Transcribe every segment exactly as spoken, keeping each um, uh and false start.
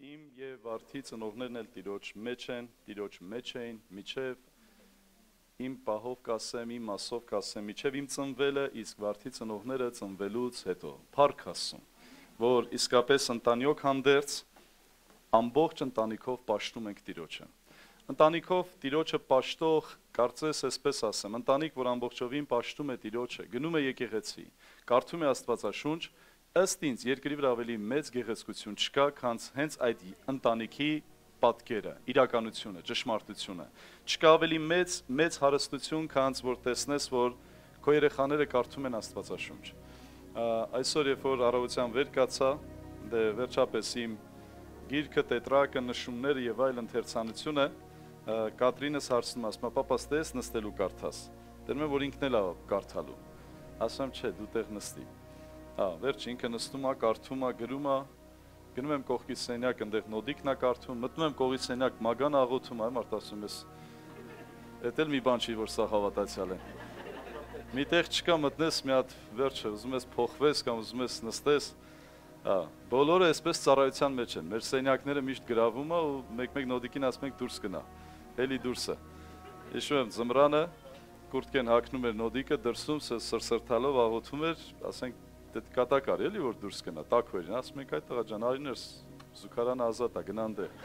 Իմ եւ Վարդի ծնողներն էլ Տիրոջ մեջ են, Տիրոջ մեջ էին, միջև իմ պահով կասեմ, իմ մասով կասեմ, միջև իմ ծնվելը, իսկ Վարդի ծնողները ծնվելուց հետո, փառք Աստծուն, որ իսկապես ընտանիք հանդերձ ամբողջ ընտանիքով պաշտում ենք Տիրոջը։ Ընտանիքով Տիրոջը պաշտող, կարծես այսպես ասեմ, ընտանիք, որ ամբողջովին պաշտում է Տիրոջը, գնում է եկեղեցի, կարդում է Աստվածաշունչ, ըստ ինձ երկրի վրա ավելի մեծ գեղեցկություն չկա, քան հենց այդ ընտանիքի պատկերը, իրականությունը, ճշմարտությունը։ Չկա ավելի մեծ մեծ հարստություն, քան որ տեսնես, որ քո երեխաները կարդում են Աստվածաշունչ։ Այսօր երբ որ առավոտյան վեր կացա, դե վերջապես իմ գիրքը, տետրակը, նշումները եւ այլ ընթերցանությունը, Կատրինս հարցնում ասում, պապաս տես նստելու կարդաս։ Դեռ մեն որ ինքն էլ է կարդալու։ Ասում չէ, դու տեղ նստի։ Հա, վերջ ինքը նստում է, կարդում է, գրում է, գնում եմ կողքի սենյակ, այնտեղ նոդիկն է կարդում, մտնում եմ կողքի սենյակ, մագան աղոթում է, մարդ ասում ես, էդ էլ մի բան չի, որ սա հավատացյալ է։ Մի տեղ չկա մտնես մի հատ վերջը, ուզում ես փոխվես կամ ուզում ես նստես, հա, բոլորը այսպես ծառայության մեջ են, մեր սենյակները միշտ գրավում է ու մեկ-մեկ նոդիկին ասում ենք դուրս գնա, էլի դուրսը։ Հիշում եմ ձմռանը, կուրտկեն հագնում էր նոդիկը, դրսում սրսրթալով աղոթում էր, ասենք դե կատակար էլի որ դուրս գնա, տաքվերին, ասում ենք այդ տղա ջան, արիներ զուգարանը ազատ է, գնան դե։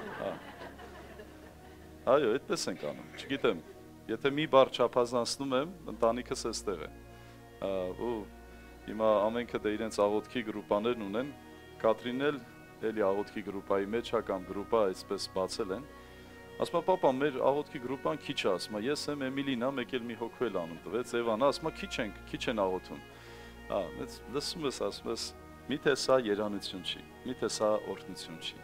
Այո, այդպես ենք անում, չգիտեմ, եթե մի բառ չափազանցնում եմ, ընտանիքս էստեղ է։ Ու հիմա ամենքը դե իրենց աղոթքի գրուպաներն ունեն, Կատրինն էլ էլի աղոթքի գրուպայի մեջ է կամ գրուպա այսպես բացել են։ Ասում է, պապա, մեր աղոթքի գրուպան քիչ է, ասում է, ես եմ Էմիլին, մեկ էլ մի հոգու էլ անում տվեց, Էվան, ասում է, քիչ ենք, քիչ են աղոթում։ Հա, մեծ լսում ես, ասում ես, միթե սա երանություն չի, միթե սա օրհնություն չի,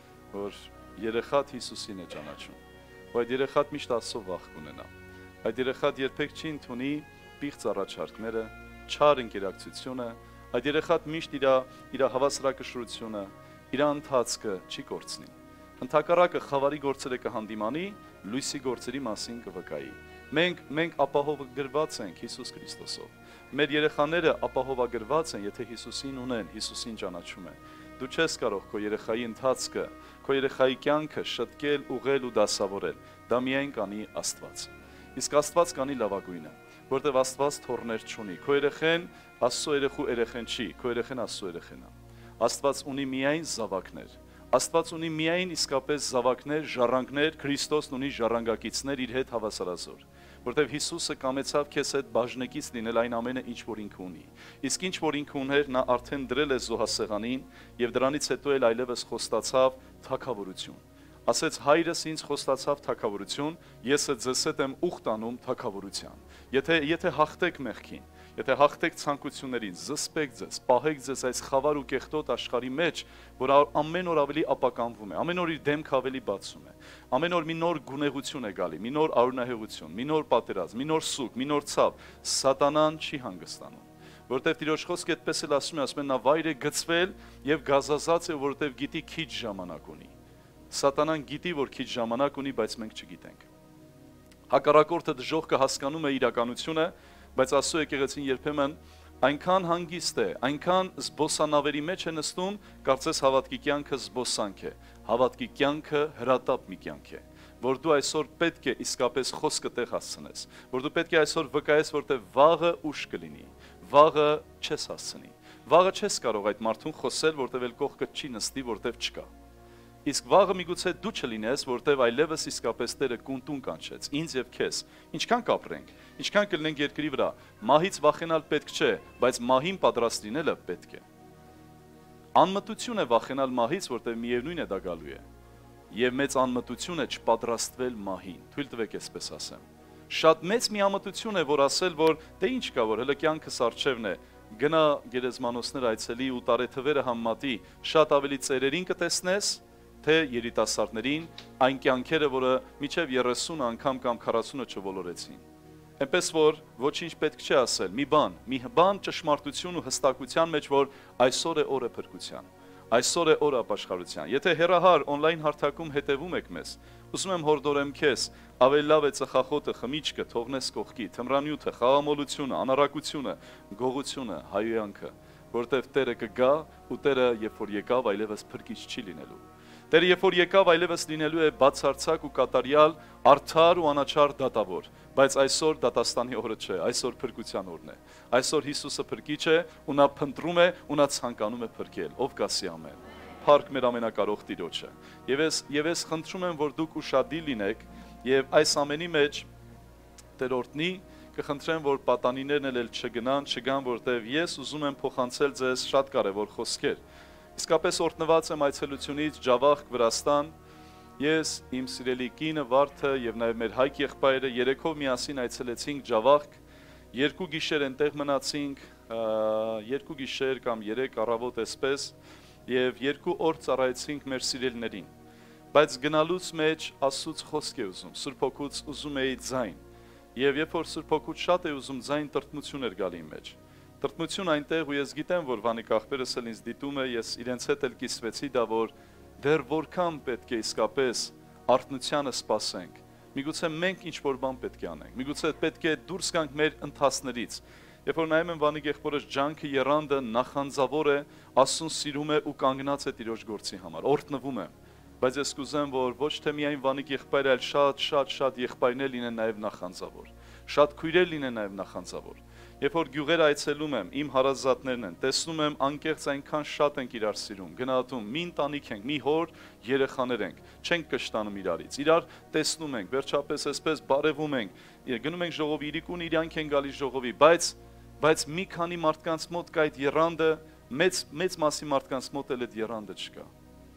որ երեխատ Հիսուսին է ճանաչում, ու այդ երեխատ միշտ Աստծո վախ կունենա, այդ երեխատ երբեք չի ընդունի պիղծ առաջարկները, չար ընկերակցությունը, այդ երեխատ միշտ իր իր հավասարակշռությունը, իր ընթացքը չի կորցնի, ընդհակառակը խավարի գործերը կհանդիմանի, լույսի գործերի մասին կվկայի։ Մենք մենք ապահովագրված ենք Հիսուս Քրիստոսով։ Մեր երեխաները ապահովագրված են, եթե Հիսուսին ունեն, Հիսուսին ճանաչում են։ Դու չես կարող քո երեխայի ընթացքը, քո երեխայի կյանքը շտկել, ուղղել ու դասավորել։ Դա միայն կանի Աստված։ Իսկ Աստված կանի լավագույնը, որտեղ Աստված թոռներ չունի։ Քո երեխեն Աստծո երեխու երեխեն չի, քո երեխեն Աստծո երեխեն է։ Աստված ունի միայն զավակներ։ Աստված ունի միայն իսկապես զավակներ, ժառանգներ, Քրիստոսն ունի ժառանգակիցներ իր հետ հավասարազոր, որտեղ Հիսուսը կամեցավ քեզ հետ բաժնեկից լինել այն ամենը, ինչ որ ինքը ունի։ Իսկ ինչ որ ինքը ուներ, նա արդեն դրել է զոհասեղանին եւ դրանից հետո էլ այլևս խոստացավ թագավորություն։ Ասեց հայրս ինձ խոստացավ թագավորություն, ես ձեզ հետ եմ ուխտ անում թագավորության։ Եթե եթե հաղթեք մեղքին, եթե հաղթեք ցանկություններին, զսպեք ձեզ, պահեք ձեզ այս խավար ու կեղտոտ աշխարհի մեջ, որ ամեն օր ավելի ապականվում է, ամեն օր իր դեմքը ավելի բացում է, ամեն օր մի նոր գունեղություն է գալի, մի նոր արունահեղություն, մի նոր պատերազմ, մի նոր սուգ, մի նոր ցավ, սատանան չի հանգստանում, որտեղ Տիրոջ խոսքը այդպես էլ ասում է, ասում է նա վայր է գցվել եւ գազազած է, որտեղ գիտի քիչ ժամանակ ունի։ Սատանան գիտի, որ քիչ ժամանակ ունի, բայց մենք չգիտենք։ Հակառակորդը դժոխքը հասկանում է իրականությունը, բայց Աստծո եկեղեցին երբեմն այնքան հանգիստ է, այնքան զբոսանավերի մեջ է նստում, կարծես հավատքի կյանքը զբոսանք է, հավատքի կյանքը հրատապ մի կյանք է, որ դու այսօր պետք է իսկապես խոսքը տեղ հասցնես, որ դու պետք է այսօր վկայես, որտեղ վաղը ուշ կլինի, վաղը չես հասցնի, վաղը չես կարող այդ մարդուն խոսել, որտեղ էլ կողքը չի նստի, որտեղ չկա։ Իսկ վաղը միգուցե դու չլինես, որտեղ այլևս իսկապես Տերը կունտուն կանչեց, ինձ եւ քեզ, ինչքան կապրենք, ինչքան կլինենք երկրի վրա, մահից վախենալ պետք չէ, բայց մահին պատրաստ լինելը պետք է։ Անմտություն է վախենալ մահից, որտեղ միևնույն է դա գալու է, եւ մեծ անմտություն է չպատրաստվել մահին, թույլ տվեք այսպես ասեմ։ Շատ մեծ մի ամտություն է, որ ասել, որ դե ինչ կա, որ հələ կյանքս առջևն է, գնա գերեզմանոցներ այցելի ու տարեթվերը համատի, շատ ավելի ծերերին կտեսնես, թե երիտասարդներին, այն կյանքերը, որը միջև երեսուն անգամ կամ քառասունը չոլորեցին։ Այնպես որ ոչինչ պետք չէ ասել, մի բան, մի բան ճշմարտություն ու հստակության մեջ, որ այսօր է օրը փրկության, այսօր է օրը ապաշխարության։ Եթե հեռահար on-line հարթակում հետևում եք մեզ, ուզում եմ հորդորեմ քեզ, ավելի լավ է ծխախոտը, խմիչքը թողնես կողքի, թմրանյութը, խաղամոլությունը, անարակությունը, գողությունը, հայոյանքը, որտեղ Տերը կգա ու Տերը երբ որ եկավ այլևս փրկիչ չի լինելու։ Տերը երբ որ եկավ, այլևս լինելու է բացարձակ ու կատարյալ, արդար ու անաչառ դատավոր, բայց այսօր դատաստանի օրը չէ, այսօր փրկության օրն է։ Այսօր Հիսուսը փրկիչ է, ու նա փնտրում է, ու նա ցանկանում է փրկել, ով կասի ամեն։ Փառք մեր ամենակարող Տիրոջը։ Եվ ես եւ ես խնդրում եմ, որ դուք ուշադիր լինեք եւ այս ամենի մեջ Տեր օրհնի, կխնդրեմ, որ պատանիներն էլ չգնան, չգան, որտեվ ես ուզում եմ փոխանցել ձեզ շատ կարևոր խոսքեր։ Իսկապես օրհնված եմ այցելությունից Ջավախք, Վրաստան։ Ես, իմ սիրելի կինը Վարդը եւ նաեւ մեր հայք եղբայրը երեքով միասին այցելեցինք Ջավախք։ Երկու գիշեր այնտեղ մնացինք, երկու գիշեր կամ երեք առավոտ այսպես, եւ երկու օր ծառայեցինք մեր սիրելիներին։ Բայց գնալուց մեջ Աստծուց խոսք է ուզում, Սուրբ Հոգուց ուզում էի ձայն։ Եվ երբ որ Սուրբ Հոգուց շատ է ուզում ձայն, տրտմություն էր գալի մեջ։ Տրտմություն այնտեղ, ու ես գիտեմ, որ Վանիկ աղբերս էլ ինձ դիտում է, ես իրենց հետ էլ կիսվեցի դա, որ դեռ որքան պետք է իսկապես արթնությանը սպասենք։ Միգուցե մենք ինչ-որ բան պետք է անենք։ Միգուցե պետք է դուրս գանք մեր ընթացներից։ Երբ որ նայում եմ Վանիկ եղբորս ջանքը, եռանդը նախանձավոր է, Աստծուն սիրում է ու կանգնած է Տիրոջ գործի համար։ Օրհնվում եմ։ Բայց ես կուզեմ, որ ոչ թե միայն Վանիկ եղբայրը, այլ շատ, շատ, շատ եղբայրներ լինեն նաև նախանձավոր։ Շատ քույրեր լինեն նաև նախանձավոր։ Երբ որ գյուղեր այցելում եմ, իմ հարազատներն են, տեսնում եմ անկեղծ այնքան շատ ենք իրար սիրում, գնահատում, մի ընտանիք ենք, մի հոր երեխաներ ենք, չենք կշտանում իրարից, իրար տեսնում ենք, վերջապես այսպես բարևում ենք, գնում ենք ժողովի, իրիկուն իրանք են գալիս ժողովի, բայց բայց մի քանի մարդկանց մոտ կա այդ եռանդը, մեծ մեծ մասի մարդկանց մոտ էլ այդ եռանդը չկա։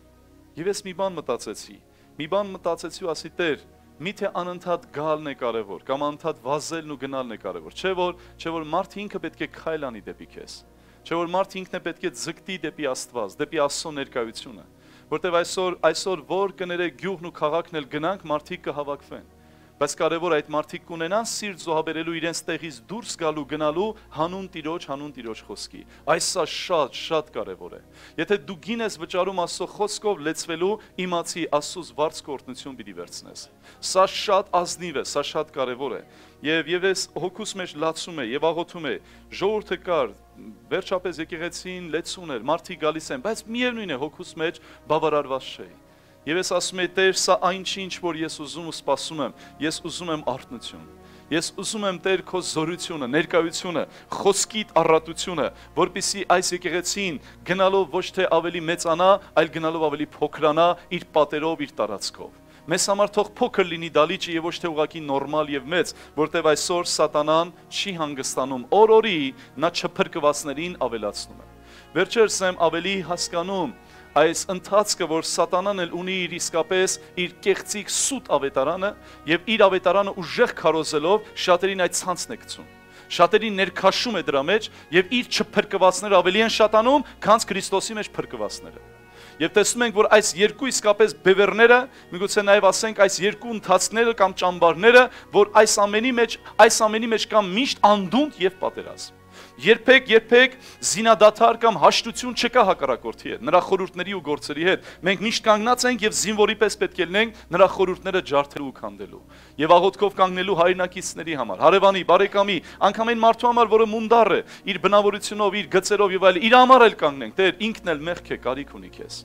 Եվ ես մի բան մտածեցի, մի բան մտածեցի ու ասի Տեր, միթե անընդհատ գալն է կարևոր, կամ անընդհատ վազելն ու գնալն է կարևոր, չէ որ, չէ որ մարդը ինքը պետք է քայլ անի դեպի քեզ, չէ որ մարդը ինքն է պետք է ձգտի դեպի Աստված, դեպի Աստծո ներկայությունը, որտեվ այսօր այսօր որ կներեք գյուղն ու քաղաքն էլ գնանք, մարդիկ կհավաքվեն, բայց կարևոր այդ մարդիկ կունենան սիրտ զոհաբերելու իրենց տեղից դուրս գալու գնալու հանուն Տիրոջ, հանուն Տիրոջ խոսքի։ Այս սա շատ, շատ կարևոր է։ Եթե դու գին ես վճարում Աստծո խոսքով լեցվելու, իմացի Աստծուց վարձ կօրհնություն պիտի վերցնես։ Սա շատ ազնիվ է, սա շատ կարևոր է։ Եվ եւ ես հոգուս մեջ լացում է եւ աղոթում է, ժողովուրդը կար, վերջապես եկեղեցին լեցուն էր, մարդիկ գալիս են, բայց միևնույն է հոգուս մեջ բավարարված չէի։ Եվ ես ասում եմ, Տեր, սա այն ինչ, որ ես ուզում ու սպասում եմ, ես ուզում եմ արթնություն։ Ես ուզում եմ Տեր քո զորությունը, ներկայությունը, խոսքիդ առատությունը, որպեսզի այս եկեղեցին գնալով ոչ թե ավելի մեծանա, այլ գնալով ավելի փոքրանա իր պատերով, իր տարածքով։ Մեզ համար թող փոքր լինի դալիճը եւ ոչ թե ուղղակի նորմալ եւ մեծ, որտեւ այսօր սատանան չի հանգստանում, օր-օրի նա չփրկվածներին ավելացնում է։ Վերջերս եմ ավելի հասկանում այս ընթացքը, որ սատանան էլ ունի իր իսկապես իր կեղծիկ սուտ ավետարանը եւ իր ավետարանը ուժեղ քարոզելով շատերին այդ ցանցն է գցում։ Շատերին ներքաշում է դրա մեջ եւ իր չփրկվածները ավելի են շատանում, քան Քրիստոսի մեջ փրկվածները։ Եվ տեսնում ենք, որ այս երկու իսկապես բևեռները, միգուցե նաև ասենք այս երկու ընթացքները կամ ճամբարները, որ այս ամենի մեջ, այս ամենի մեջ կա միշտ անդունդ եւ պատերազմ։ Երբեք, երբեք զինադադար կամ հաշտություն չկա հակառակորդի հետ, նրա խորհուրդների ու գործերի հետ։ Մենք միշտ կանգնած ենք եւ զինվորի պես պետք է լինենք նրա խորհուրդները ջարդելու ու քանդելու։ Եվ աղոթքով կանգնելու հայրենակիցների համար, հարևանի, բարեկամի, անգամ այն մարդու համար, որը մունդար է, իր բնավորությունով, իր գծերով եւ այլն, իր համար էլ կանգնենք։ Տեր, ինքն էլ մեղք է, կարիք ունի քեզ։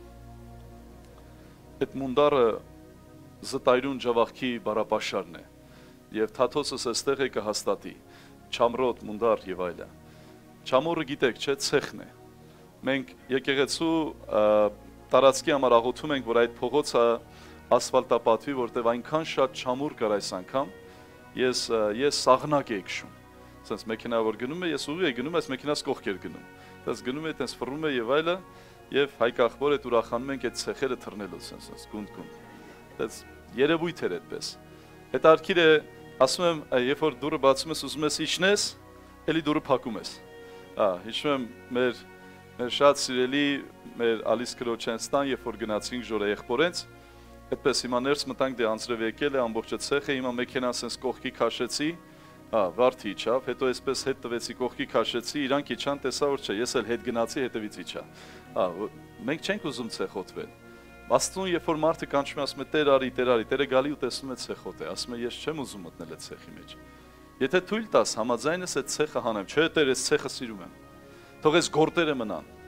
Այդ մունդարը զտայրուն Ջավախքի բարապաշարն է։ Եվ Թաթոսս այստեղ է կհաստատի։ Չամրոտ, մունդար եւ այլն։ Չամորը գիտեք, չէ, ցեխն է։ Մենք եկեղեցու տարածքի համար աղոթում ենք, որ այդ փողոցը ասֆալտապատվի, որտեղ այնքան շատ չամուր կար այս անգամ, ես ես սաղնակ եի քշում։ Ասես մեքենա որ գնում է, ես ուղի եի գնում, այս մեքենաս կողքեր գնում։ Դες գնում է, դες ֆռում է եւ այլն, եւ հայ կախվոր է ուրախանում ենք այդ ցեխերը թռնելով, ասես գունդ-գունդ։ Դες երևույթ էր այդպես։ Հետարքիր է ասում եմ, երբ որ դուրը բացում ես, ուզում ես իջնես, էլի դուրը փակում ես։ Ահա, հիշում եմ մեր մեր շատ սիրելի մեր Ալիս Քրոչենստան, երբ որ գնացինք Ժորայեղբորենց, այդպես հիմա ներս մտանք դե անձրև եկել է ամբողջը ցեխը, հիմա մեքենան sense կողքի քաշեցի, ահա, վարդի իջավ, հետո այսպես հետ տվեցի կողքի քաշեցի, իրանք իջան, տեսա որ չէ, ես էլ հետ գնացի, հետևից իջա։ Ահա, մենք չենք ուզում ցեխոտվել։ Աստծուն երբ որ մարդը կանչում է, ասում է Տեր արի, Տեր արի, Տերը գալի ու տեսնում է ցեխոտ է, ասում է ես չեմ ուզում մտնել այդ ցեխի մեջ։ Եթե թույլ տաս համաձայնես այդ ցեխը հանեմ, չէ Տեր, ես ցեխը սիրում եմ։ Թող այս գորտերը մնան։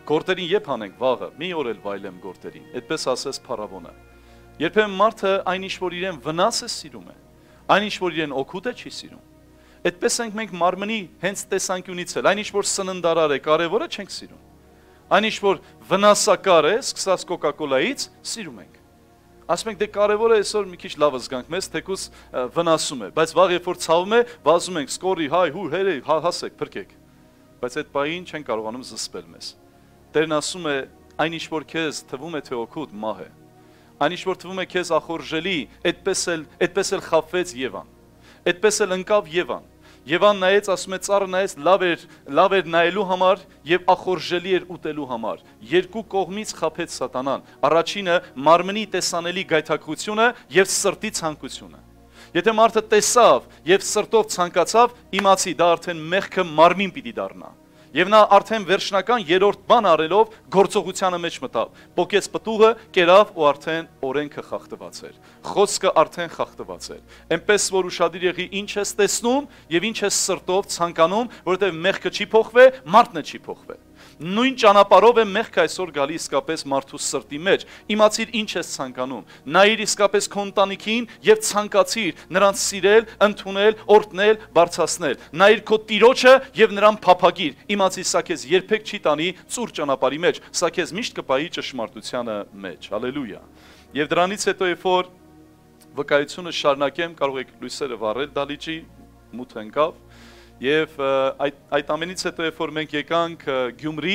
Գործերին երբ հանենք վաղը, մի օր էլ վայելեմ գործերին։ Այդպես ասես փարավոնը։ Երբեմն մարդը այն ինչ որ իրեն վնաս է սիրում է, այն ինչ որ իրեն օգուտ է չի սիրում։ Այդպես ենք մենք մարմնի հենց տեսանկյունից էլ, այն ինչ որ սննդարար է, կարևորը չենք սիրում։ Այն ինչ որ վնասակար է, սկսած կոկա-կոլայից, սիրում ենք։ Ասում ենք դե կարևոր է այսօր մի քիչ լավ զգանք մեզ, թեկուզ վնասում է, բայց վաղ երբ որ ցավում է, վազում ենք, սկորի, հայ, հու, հերեի, հասեք, փրկեք։ Բայց այդ պահին չեն կարողանում զսպել մեզ։ Տերն ասում է, այն ինչ որ քեզ թվում է թե օգուտ, մահ է։ Այն ինչ որ թվում է քեզ ախորժելի, այդպես էլ, այդպես էլ խաբվեց Եվան։ Այդպես էլ ընկավ Եվան։ Եվան նայեց, ասում է ծառը նայեց, լավ էր, լավ էր նայելու համար եւ ախորժելի էր ուտելու համար։ Երկու կողմից խաբեց սատանան։ Առաջինը մարմնի տեսանելի գայթակղությունը եւ սրտի ցանկությունը։ Եթե մարդը տեսավ եւ սրտով ցանկացավ, իմացի դա արդեն մեղքը մարմին պիտի դառնա։ Եվ նա արդեն վերջնական երրորդ բան արելով գործողությանը մեջ մտավ։ Պոկեց պտուղը, կերավ ու արդեն օրենքը խախտված էր։ Խոսքը արդեն խախտված էր։ Այնպես որ ուշադիր եղի ինչ ես տեսնում եւ ինչ ես սրտով ցանկանում, որովհետեւ մեղքը չի փոխվե, մարդն չի փոխվե։ Նույն ճանապարհով է մեղքը այսօր գալի իսկապես մարդու սրտի մեջ։ Իմացիր ինչ ես ցանկանում։ Նայիր իսկապես քո ընտանիքին եւ ցանկացիր նրանց սիրել, ընդունել, օրհնել, բարձրացնել։ Նայիր քո տիրոջը եւ նրան փափագիր։ Իմացիր սա քեզ երբեք չի տանի ծուր ճանապարհի մեջ, սա քեզ միշտ կպահի ճշմարտությանը մեջ։ Հալելույա։ Եվ դրանից հետո երբ որ վկայությունը շարունակեմ, կարող եք լույսերը վառել դալիճի, մութ ընկավ։ Եվ այդ, այդ ամենից հետո երբ որ մենք եկանք Գյումրի,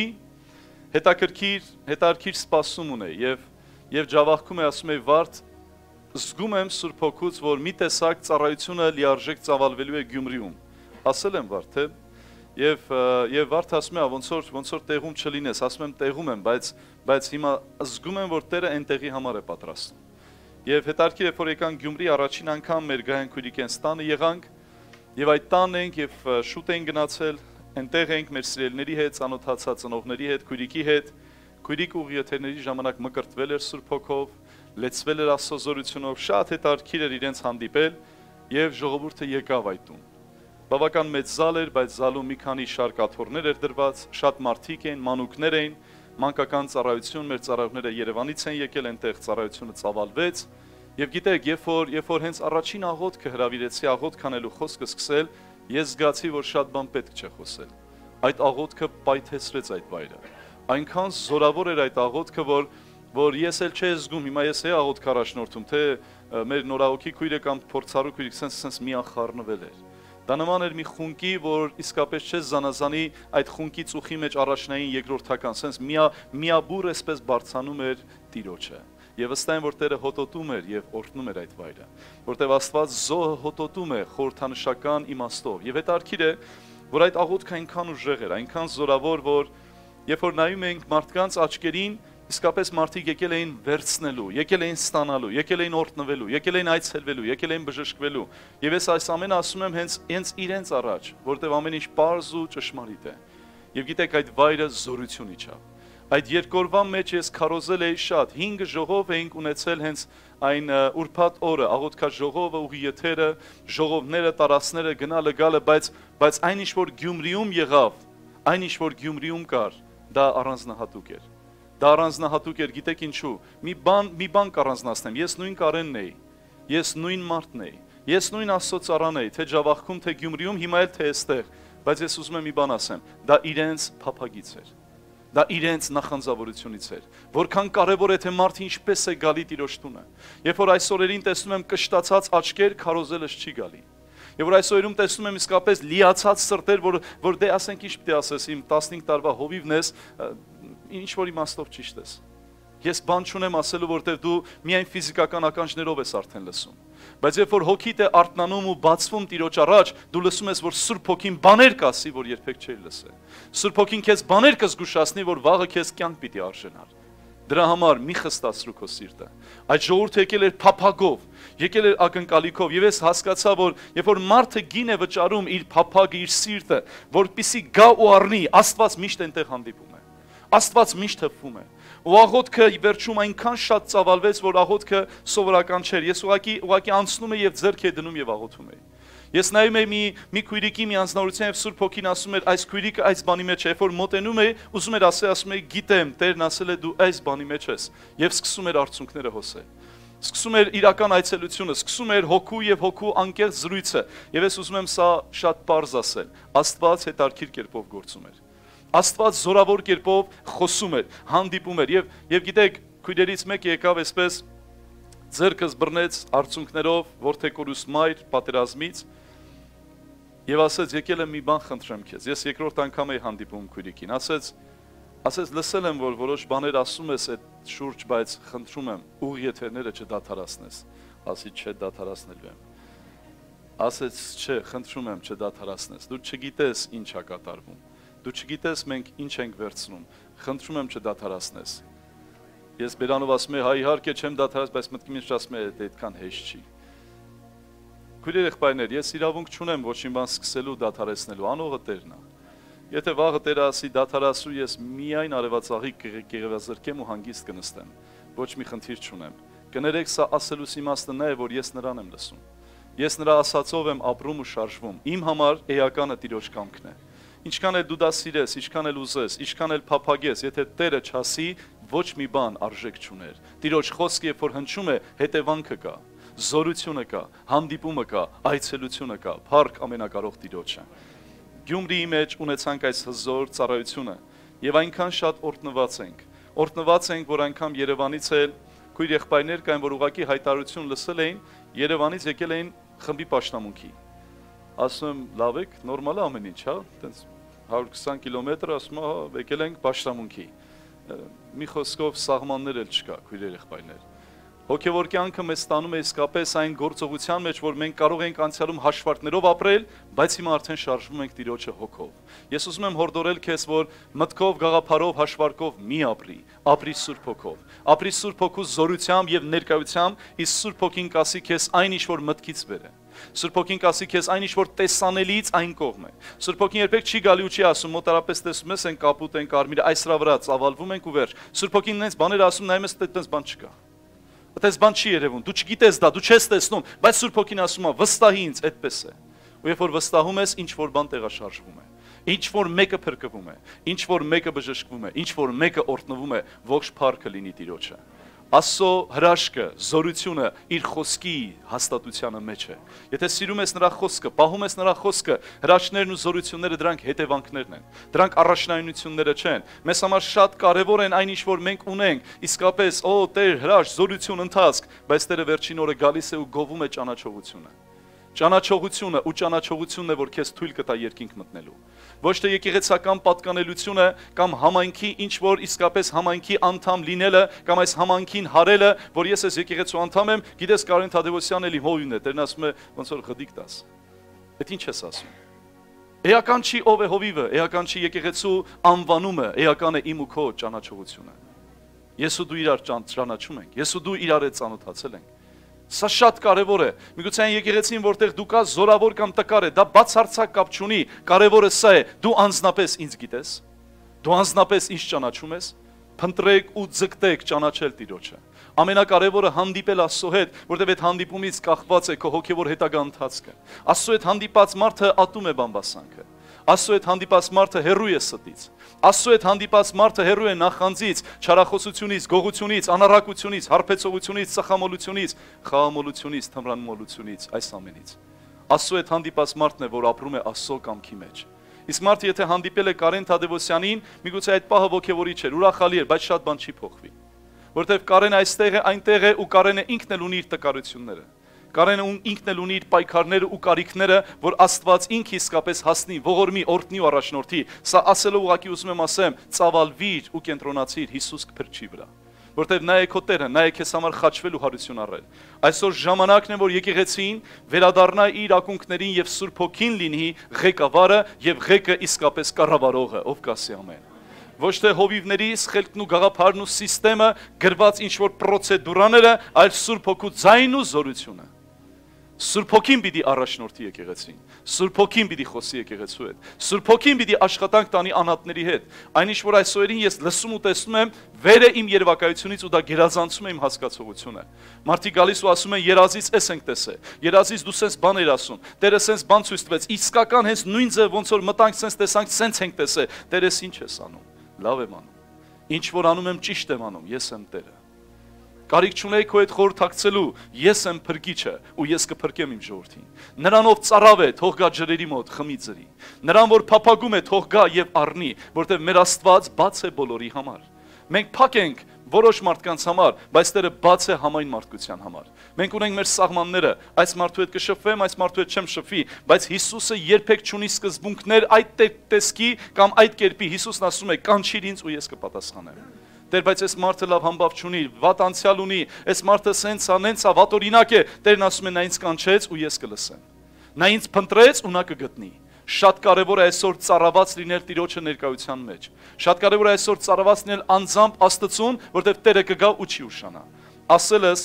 հետաքրքիր, հետաքրքիր սպասում ունե եւ եւ ջավախքում է ասում է վարդ զգում եմ Սուրբ Հոգուց, որ մի տեսակ ծառայությունը լիարժեք ծավալվելու է Գյումրիում։ Ասել եմ վարդ, թե եւ եւ վարդ ասում է ոնց որ ոնց որ տեղում չլինես, ասում եմ տեղում եմ, բայց բայց հիմա զգում եմ որ Տերը այնտեղի համար է պատրաստում։ Եվ հետաքրքիր երբ որ եկանք Գյումրի առաջին անգամ մեր գահեն քույրիկեն ստանը եղանք Եվ այդ տան ենք եւ շուտ ենք գնացել, այնտեղ ենք մեր սիրելիների հետ, ծանոթացած ծնողների հետ, քույրիկի հետ, քույրիկ ուղիեթերների ժամանակ մկրտվել էր Սուրբ Հոգով, լեցվել էր Աստծո զորությունով, շատ հետաքրքիր էր իրենց հանդիպել եւ ժողովուրդը եկավ այդ տուն։ Բավական մեծ զալ էր, բայց զալում մի քանի շարք աթոռներ էր դրված, շատ մարդիկ էին, մանուկներ էին, մանկական ծառայություն, մեր ծառայողները Երևանից են եկել, այնտեղ ծառայությունը ծավալվեց։ Եվ գիտեք, երբ որ երբ որ հենց առաջին աղոթքը հրավիրեցի աղոթք անելու խոսքը սկսել, ես զգացի, որ շատ բան պետք չէ խոսել։ Այդ աղոթքը պայթեցրեց այդ վայրը։ Այնքան զորավոր էր այդ աղոթքը, որ որ ես էլ չէի զգում, հիմա ես էի աղոթք առաջնորդում, թե մեր նորահոգի քույրը կամ փորձառու քույրը sense sense մի անխառնվել էր։ Դա նման էր մի խունկի, որ իսկապես չէ զանազանի այդ խունկի ծուխի մեջ առաջնային երկրորդական sense միա միաբուր էսպես բարձանում էր Տիրոջը։ Եվ ըստ այն, որ Տերը հոտոտում էր եւ օրհնում էր այդ վայրը, որտեղ Աստված զոհը հոտոտում է խորհրդանշական իմաստով։ Եվ հետաքրքիր է, որ այդ աղոթքը այնքան ուժեղ էր, այնքան զորավոր, որ երբ որ նայում ենք մարդկանց աչքերին, իսկապես մարդիկ եկել էին վերցնելու, եկել էին ստանալու, եկել էին օրհնվելու, եկել էին այցելվելու, եկել էին բժշկվելու։ Եվ ես այս ամենը ասում եմ հենց հենց իրենց առաջ, որտեղ ամեն ինչ պարզ ու ճշմարիտ է։ Եւ գիտեք, այդ վայրը զորություն իջավ։ Այդ երկորվա մեջ ես քարոզել էի շատ, հինգ ժողով էինք ունեցել հենց այն ուրբաթ օրը, աղոթքաժողովը, ուղիեթերը, ժողովները, տարածները, գնալը գալը, բայց բայց այն ինչ որ Գյումրիում եղավ, այն ինչ որ Գյումրիում կար, դա առանձնահատուկ էր։ Դա առանձնահատուկ էր, գիտեք ինչու։ Մի բան, մի բան կառանձնացնեմ, ես նույն Կարենն էի, ես նույն մարդն էի, ես նույն Աստծո ծառան էի, թե Ջավախքում, թե Գյումրիում, հիմա էլ թե այստեղ, բայց ես ուզում եմ մի բան ասեմ, դա իրենց փափագից էր։ Դա իրենց նախանձավորությունից էր, որքան կարևոր է թե մարդը ինչպես է գալի Տիրոջ տունը։ Երբ որ այս օրերին տեսնում եմ կշտացած աչքեր, քարոզելս չի գալի։ Եվ որ այս օրերում տեսնում եմ իսկապես լիացած սրտեր, որ որ դե ասենք ինչ պիտի ասես, իմ տասնհինգ տարվա հովիվն ես, ինչ որ իմաստով ճիշտ ես։ Ես բան չունեմ ասելու, որտեղ դու միայն ֆիզիկական ականջներով ես արդեն լսում։ Բայց երբ որ հոգիդ է արթնանում ու բացվում Տիրոջ առաջ, դու լսում ես, որ Սուրբ Հոգին բաներ կասի, որ երբեք չէի լսել։ Սուրբ Հոգին քեզ բաներ կզգուշացնի, որ վաղը քեզ կյանք պիտի արժանար։ Դրա համար մի խստացրու քո սիրտը։ Այդ ժողովուրդը եկել էր փափագով, եկել էր ակնկալիքով, եւ ես հասկացա, որ երբ որ մարդը գին է վճարում իր փափագը, իր սիրտը, որպիսի գա ու առնի, Աստված միշտ այնտեղ հանդիպում է։ Աստված միշտ հպվում է։ Ու աղոթքը վերջում այնքան շատ ծավալվեց, որ աղոթքը սովորական չէր։ Ես ուղղակի ուղղակի անցնում եի եւ ձեռք էի դնում եւ աղոթում էի։ Ես նայում եմ մի մի քույրիկի մի անձնավորության եւ Սուրբ Հոգին ասում էր այս քույրիկը այս բանի մեջ է, որ մոտենում է, ուզում էր ասել, ասում է գիտեմ, Տերն ասել է դու այս բանի մեջ ես եւ սկսում էր արցունքները հոսել։ Սկսում էր իրական այցելությունը, սկսում էր հոգու եւ հոգու անկեղծ զրույցը, եւ ես ուզում եմ սա շատ պարզ ասել։ Աստված հետարքիր կերպով գործում էր։ Աստված զորավոր կերպով խոսում էր, հանդիպում էր եւ եւ գիտեք, քույրերից մեկը եկավ այսպես ձեռքս բռնեց արցունքներով որդեկորուս մայր պատերազմից եւ ասեց եկել եմ մի բան խնդրեմ քեզ։ Ես երկրորդ անգամ էի հանդիպում քույրիկին, ասեց Ասես լսել եմ, որ որոշ բաներ ասում ես այդ շուրջ, բայց խնդրում եմ ուղ եթերները չդադարացնես։ Ասի չէ դադարացնելու եմ։ Ասեց չէ, խնդրում եմ չդադարացնես։ Դու չգիտես ինչ է կատարվում։ Դու չգիտես մենք ինչ ենք վերցնում։ Խնդրում եմ չդադարացնես։ Ես բերանով ասում եմ, հա իհարկե չեմ դադարած, բայց մտքի մեջ ասում եմ, դա այդքան հեշտ չի։ Քույրեր եղբայրներ, ես իրավունք չունեմ ոչինչ բան սկսելու դադարեցնելու, անողը Տերն է։ Եթե վաղը Տերը ասի դադարացու, ես միայն արևածաղի կեղևազրկեմ ու հանգիստ կնստեմ, ոչ մի խնդիր չունեմ։ Կներեք, սա ասելուց իմաստը նա է, որ ես նրան եմ լսում։ Ես նրա ասածով եմ ապրում ու շարժվում։ Իմ համար էականը Տիրոջ կամքն է։ Ինչքան էլ դու դա սիրես, ինչքան էլ ուզես, ինչքան էլ փափագես, եթե Տերը չասի, ոչ մի բան արժեք չուներ։ Տիրոջ խոսքը, երբ որ հնչում է, հետևանքը կա, զորությունը կա, հանդիպումը կա, այցելությունը կա, փառք ամենակարող Տիրոջը։ Գյումրիի մեջ ունեցանք այս հզոր ծառայությունը եւ այնքան շատ օրտնված ենք։ Օրտնված ենք, որ անգամ Երևանից էլ քույր եղբայրներ կային, որ ուղակի հայտարարություն լսել էին, Երևանից եկել էին խմբի պաշտամունքի։ Ասում եմ, լավ եք, նորմալ է ամեն ինչ, հա, այտենց հարյուր քսան կիլոմետր, ասում եմ, հա, եկել ենք պաշտամունքի։ Մի խոսքով սահմաններ էլ չկա, քույրեր եղբայրներ։ Հոգևոր կյանքը մեզ ստանում է իսկապես այն գործողության մեջ, որ մենք կարող ենք անցյալում հաշվարկներով ապրել, բայց հիմա արդեն շարժվում ենք Տիրոջը հոգով։ Ես ուզում եմ հորդորել քեզ, որ մտքով, գաղափարով, հաշվարկով մի ապրի, ապրի Սուրբ Հոգով։ Ապրի Սուրբ Հոգու զորությամբ եւ ներկայությամբ, իսկ Սուրբ Հոգին կասի քեզ այն ինչ որ մտքից վեր է։ Սուրբ Հոգին կասի քեզ այն ինչ որ տեսանելից այն կողմ է։ Սուրբ Հոգին երբեք չի գալի ու չի ասում, մոտարապես տեսում ես, են կապուտ են կարմիր, այս սրա վրա ծավալվում ենք ու վերջ։ Սուրբ Հոգին այնպես բաներ ասում, նայում ես, այդպես բան չկա։ Այդպես բան չի երևում, դու չգիտես դա, դու չես տեսնում, բայց Սուրբ Հոգին ասում է, վստահի ինձ, այդպես է։ Ու երբ որ վստահում ես, ինչ որ բան տեղաշարժվում է, ինչ որ մեկը փրկվում է, ինչ որ մեկը բժշկվում է, ինչ որ մեկը օրհնվում է, ողջ փառքը լինի Տիրոջը։ Աստծո հրաշքը, զորությունը իր խոսքի հաստատությանը մեջ է։ Եթե սիրում ես նրա խոսքը, պահում ես նրա խոսքը, հրաշքներն ու զորությունները դրանք հետևանքներն են։ Դրանք առաջնայնությունները չեն։ Մեզ համար շատ կարևոր են այն ինչ որ մենք ունենք, իսկապես, օ, Տեր, հրաշք, զորություն, ընթացք, բայց Տերը վերջին օրը գալիս է ու գովում է ճանաչողությունը։ Ճանաչողությունը ու ճանաչողությունն է, որ քեզ թույլ կտա երկինք մտնելու։ Ոչ թե եկեղեցական պատկանելությունը կամ համայնքի ինչ որ իսկապես համայնքի անդամ լինելը կամ այս համայնքին հարելը, որ ես ես եկեղեցու անդամ եմ, գիտես Կարեն Թադևոսյանն էլի հովիվն է, Տերն ասում է, ոնց որ գդիկ տաս։ Այդ ինչ ես ասում։ Էական չի ով է հովիվը, էական չի եկեղեցու անվանումը, էական է իմ ու քո ճանաչողությունը։ Ես ու դու իրար ճանաչում ենք, ես ու դու իրար հետ ծանոթացել ենք։ Սա շատ կարևոր է։ Միգուցե այն եկեղեցին, որտեղ դու կաս զորավոր կամ տկար է, դա բացարձակ կապ չունի։ Կարևորը սա է, դու անձնապես ինձ գիտես, դու անձնապես ինձ ճանաչում ես, փնտրեք ու ձգտեք ճանաչել Տիրոջը։ Ամենակարևորը հանդիպել Աստծո հետ, որտեղ այդ հանդիպումից կախված է քո հոգևոր հետագա ընթացքը։ Աստծո հետ հանդիպած մարդը ատում է բամբասանքը։ Աստծո հետ հանդիպած մարդը հեռու է ստից։ Աստծո հետ հանդիպած մարդը հեռու է նախանձից, չարախոսությունից, գողությունից, անառակությունից, հարբեցողությունից, ծխամոլությունից, խաղամոլությունից, թմրանմոլությունից, այս ամենից։ Աստծո հետ հանդիպած մարդն է, որ ապրում է Աստծո կամքի մեջ։ Իսկ մարդը եթե հանդիպել է Կարեն Թադևոսյանին, միգուցե այդ պահը ոգևորի չէր, ուրախալի էր, բայց շատ բան չի փոխվի։ Որտեվ Կարենը այստեղ է, այնտեղ է ու Կարենը ինքն էլ ունի իր տկարությունները։ Կարենը ինքն էլ ունի իր պայքարները ու կարիքները, որ Աստված ինքը իսկապես հասնի, ողորմի, օրհնի ու առաջնորդի։ Սա ասելով ուղղակի ուզում եմ ասեմ, ծավալվիր ու կենտրոնացիր Հիսուս Քրիստոսի վրա։ Որտեվ նա է քո Տերը, նա է քեզ համար խաչվել ու հարություն առել։ Այսօր ժամանակն է, որ եկեղեցին վերադառնա իր ակունքներին եւ Սուրբ Հոգին լինի ղեկավարը եւ ղեկը իսկապես կառավարողը, ով կասի ամեն։ Ոչ թե հովիվների սխելքն ու գաղափարն ու սիստեմը գրված ինչ որ պրոցեդուրաները, այլ Սուրբ Հոգու ձայնն ու զորությունը։ Սուրբ Հոգին պիտի առաջնորդի եկեղեցին։ Սուրբ Հոգին պիտի խոսի եկեղեցու հետ։ Սուրբ Հոգին պիտի աշխատանք տանի անհատների հետ։ Այնիշ որ այսօրին ես լսում ու տեսնում եմ, վեր է իմ երևակայությունից ու դա գերազանցում է իմ հասկացողությունը։ Մարդիկ գալիս ու ասում են երազից էս ենք տեսել։ Երազից դու սենց բան էր ասում։ Տերը սենց բան ցույց տվեց։ Իսկական հենց նույն ձև ոնց որ մտանք սենց տեսանք, սենց ենք տեսել։ Տերես ինչ ես անում։ Լավ եմ անում։ Ինչ որ անում եմ ճիշտ եմ անում, ես եմ Տերը։ Կարիք չունեի քո հետ խորհրդակցելու, ես եմ փրկիչը ու ես կփրկեմ իմ ժողովրդին։ Նրանով ծարավ է, թող գա ջրերի մոտ, խմի ջրի։ Նրան որ փափագում է, թող գա եւ առնի, որտեղ մեր Աստված բաց է բոլորի համար։ Մենք փակ ենք որոշ մարդկանց համար, բայց Տերը բաց է համայն մարդկության համար։ Մենք ունենք մեր սահմանները, այս մարդու հետ կշփվեմ, այս մարդու հետ չեմ շփվի, բայց Հիսուսը երբեք չունի սկզբունքներ այդ տեսքի կամ այդ կերպի։ Հիսուսն ասում է՝ կանչիր ինձ ու ես կպատասխանեմ։ Տեր, բայց այս մարդը լավ համբավ չունի, վատ անցյալ ունի, այս մարդը սենց է, նենց է, վատ օրինակ է, Տերն ասում է նա ինձ կանչեց ու ես կլսեմ։ Նա ինձ փնտրեց ու նա կգտնի։ Շատ կարևոր է այսօր ծառաված լինել Տիրոջը ներկայության մեջ։ Շատ կարևոր է այսօր ծառաված լինել անձամբ Աստծուն, որտեղ Տերը կգա ու չի ուշանա։ Ասելս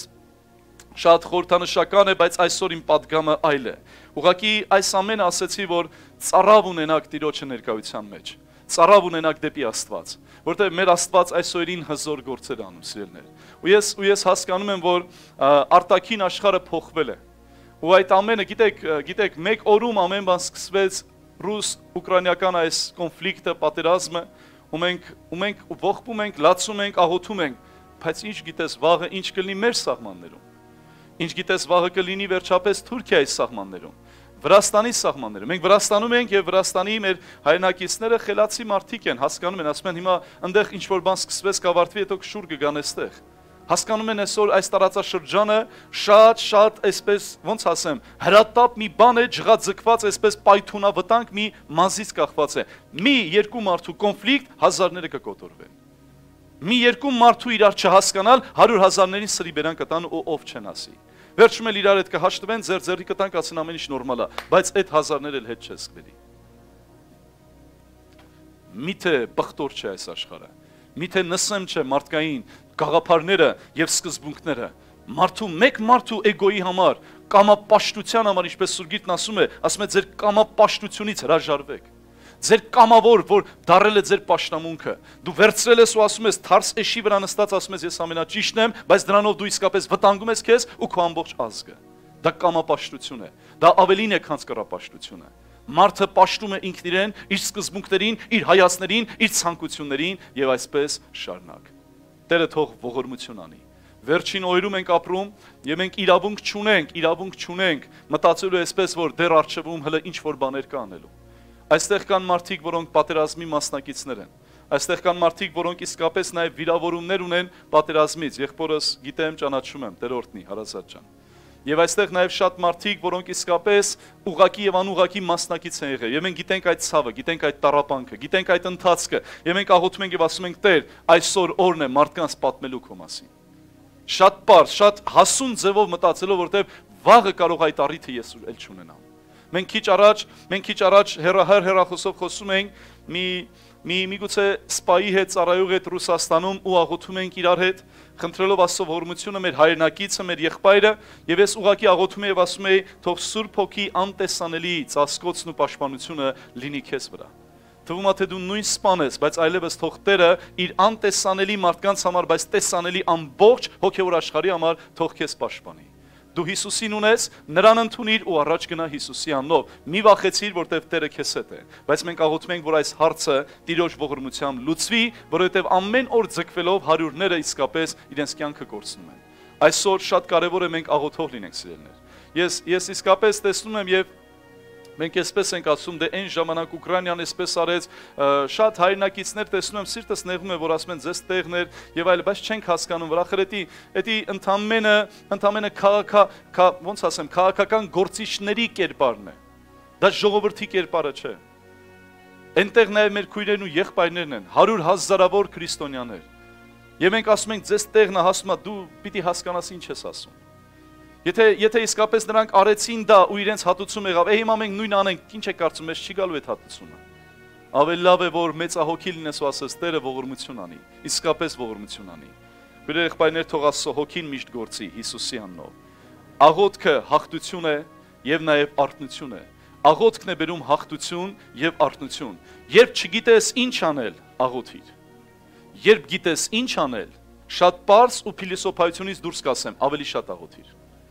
շատ խորհրդանշական է, բայց այսօր իմ պատգամը այլ է։ Ուղղակի այս ամենը ասեցի, որ ծառավ ունենաք Տիրոջը ներկայության մեջ։ Ծառավ ունենաք դեպի Աստված, որտեղ մեր Աստված այսօրին հզոր գործեր անում, սիրելիներ։ Ու ես ու ես հասկանում եմ, որ արտաքին աշխարհը փոխվել է։ Ու այդ ամենը, գիտեք, գիտեք, մեկ օրում ամեն բան սկսվեց ռուս-ուկրաինական այս կոնֆլիկտը, պատերազմը, ու մենք ու մենք ողբում ենք, լացում ենք, աղոթում ենք, բայց ինչ գիտես, վաղը ինչ կլինի մեր սահմաններում։ Ինչ գիտես, վաղը կլինի վերջապես Թուրքիայի սահմաններում։ Վրաստանի սահմանները։ Մենք Վրաստանում ենք եւ Վրաստանի մեր հայրենակիցները խելացի մարդիկ են, հասկանում են, ասում են հիմա այնտեղ ինչ որ բան սկսվեց, կավարտվի, հետո շուր կգան այստեղ։ Հասկանում են այսօր այս տարածաշրջանը շատ-շատ այսպես, ոնց ասեմ, հրատապ մի բան է, ջղաձգված այսպես պայթունավտանգ մի մազից կախված է։ Մի երկու մարդու կոնֆլիկտ հազարները կկոտորվեն։ Մի երկու մարդու իրար չհասկանալ հարյուր հազարներին սրի բերան կտան ու ով չեն ասի։ Վերջում էլ իրար հետ կհաշտվեն, ձեր ձեռի կտանք, ասեն ամեն ինչ նորմալ է, բայց այդ հազարներ էլ հետ չես կվերի։ Միթե բխտոր չէ այս աշխարհը։ Միթե նսեմ չէ մարդկային գաղափարները եւ սկզբունքները։ Մարդու մեկ մարդու էգոյի համար, կամապաշտության համար, ինչպես Սուրգիրտն ասում է, ասում է ձեր կամապաշտությունից հրաժարվեք։ Ձեր կամավոր, որ դարել է ձեր պաշտամունքը, դու վերցրել ես ու ասում ես թարս էշի վրա նստած ասում ես ես ամենաճիշտն եմ, բայց դրանով դու իսկապես վտանգում ես քեզ ու քո ամբողջ ազգը։ Դա կամապաշտություն է, դա ավելին է, քան կռապաշտությունը։ Մարդը պաշտում է ինքն իրեն, իր սկզբունքներին, իր հայացքներին, իր ցանկություններին եւ այսպես շարունակ։ Տերը թող ողորմություն անի։ Վերջին օրերում ենք ապրում եւ մենք իրավունք չունենք, իրավունք չունենք մտածելու այսպես, որ դեռ արժևում հələ ինչ որ բաներ կա անելու։ Այստեղ կան մարդիկ, որոնք պատերազմի մասնակիցներ են։ Այստեղ կան մարդիկ, որոնք իսկապես նաև վիրավորումներ ունեն պատերազմից։ Եղբորս գիտեմ, ճանաչում եմ, Տերորդնի Հարազատ ջան։ Եվ այստեղ նաև շատ մարդիկ, որոնք իսկապես ուղակի եւ անուղակի մասնակից են եղել։ Եվ մենք գիտենք այդ ցավը, գիտենք այդ տառապանքը, գիտենք այդ ընթացքը, եւ մենք աղոթում ենք եւ ասում ենք՝ Տեր, այսօր օրն է մարդկանց պատմելու քո մասին։ Շատ པարզ, շատ հասուն ձևով մտածելով, որտեղ վաղը կարող այդ առիթը ես էլ չունենամ։ Մենք քիչ առաջ, մենք քիչ առաջ հերահար հերախոսով խոսում ենք մի մի միգուցե սպայի հետ, ծառայող հետ Ռուսաստանում ու աղոթում ենք իրար հետ, խնդրելով Աստծո ողորմությունը մեր հայրենակիցը, մեր եղբայրը, եւ ես ուղակի աղոթում եմ եւ ասում եմ, թող Սուրբ Հոգի անտեսանելի ծածկոցն ու պաշտպանությունը լինի քեզ վրա։ Թվում է թե դու նույն սպան ես, բայց այլևս թող Տերը իր անտեսանելի մարդկանց համար, բայց տեսանելի ամբողջ հոգեոր աշխարհի համար թող քեզ պաշտպանի։ Դու Հիսուսին ունես, նրան ընդունիր ու առաջ գնա Հիսուսի անունով։ Մի վախեցիր, որտեղ Տերը քեզ հետ է։ Բայց մենք աղոթում ենք, որ այս հարցը Տիրոջ ողորմությամբ լուծվի, որովհետև ամեն օր ձգվելով հարյուրները իսկապես իրենց կյանքը կորցնում են։ Այսօր շատ կարևոր է մենք աղոթող լինենք, սիրելիներ։ Ես ես իսկապես տեսնում եմ եւ մենք այսպես ենք ասում, դե այն ժամանակ Ուկրաինան այսպես արեց, շատ հայրենակիցներ տեսնում եմ, սիրտս նեղում է, որ ասում են ձեզ տեղներ եւ այլ, բայց չենք հասկանում, վրախրետի, էդի ընդամենը, ընդամենը քաղաք, ոնց ասեմ, քաղաքական գործիչների կերպարն է։ Դա ժողովրդի կերպարը չէ։ Այնտեղ նաեւ մեր քույրերն ու եղբայրներն են, հարյուր հազարավոր քրիստոնյաներ։ Եվ մենք ասում ենք, ձեզ տեղն է, հասնում է, դու պիտի հասկանաս ինչ ես ասում։ Եթե եթե իսկապես նրանք արեցին դա ու իրենց հատուցում եղավ, է հիմա մենք նույն անենք, ինչ է կարծում, ես չի գալու այդ հատուցումը։ Ավելի լավ է, որ մեծահոգի լինես ու ասես Տերը ողորմություն անի, իսկապես ողորմություն անի։ Քույրեր եղբայրներ, թող Աստծո հոգին միշտ գործի Հիսուսի անունով։ աղոթքը հաղթություն է եւ նաեւ արթնություն է։ Աղոթքն է բերում հաղթություն եւ արթնություն։ Երբ չգիտես ինչ անել, աղոթիր։ Երբ գիտես ինչ անել, շատ པարզ ու փիլիսոփայությունից դուրս կասեմ, ավելի շատ աղոթիր։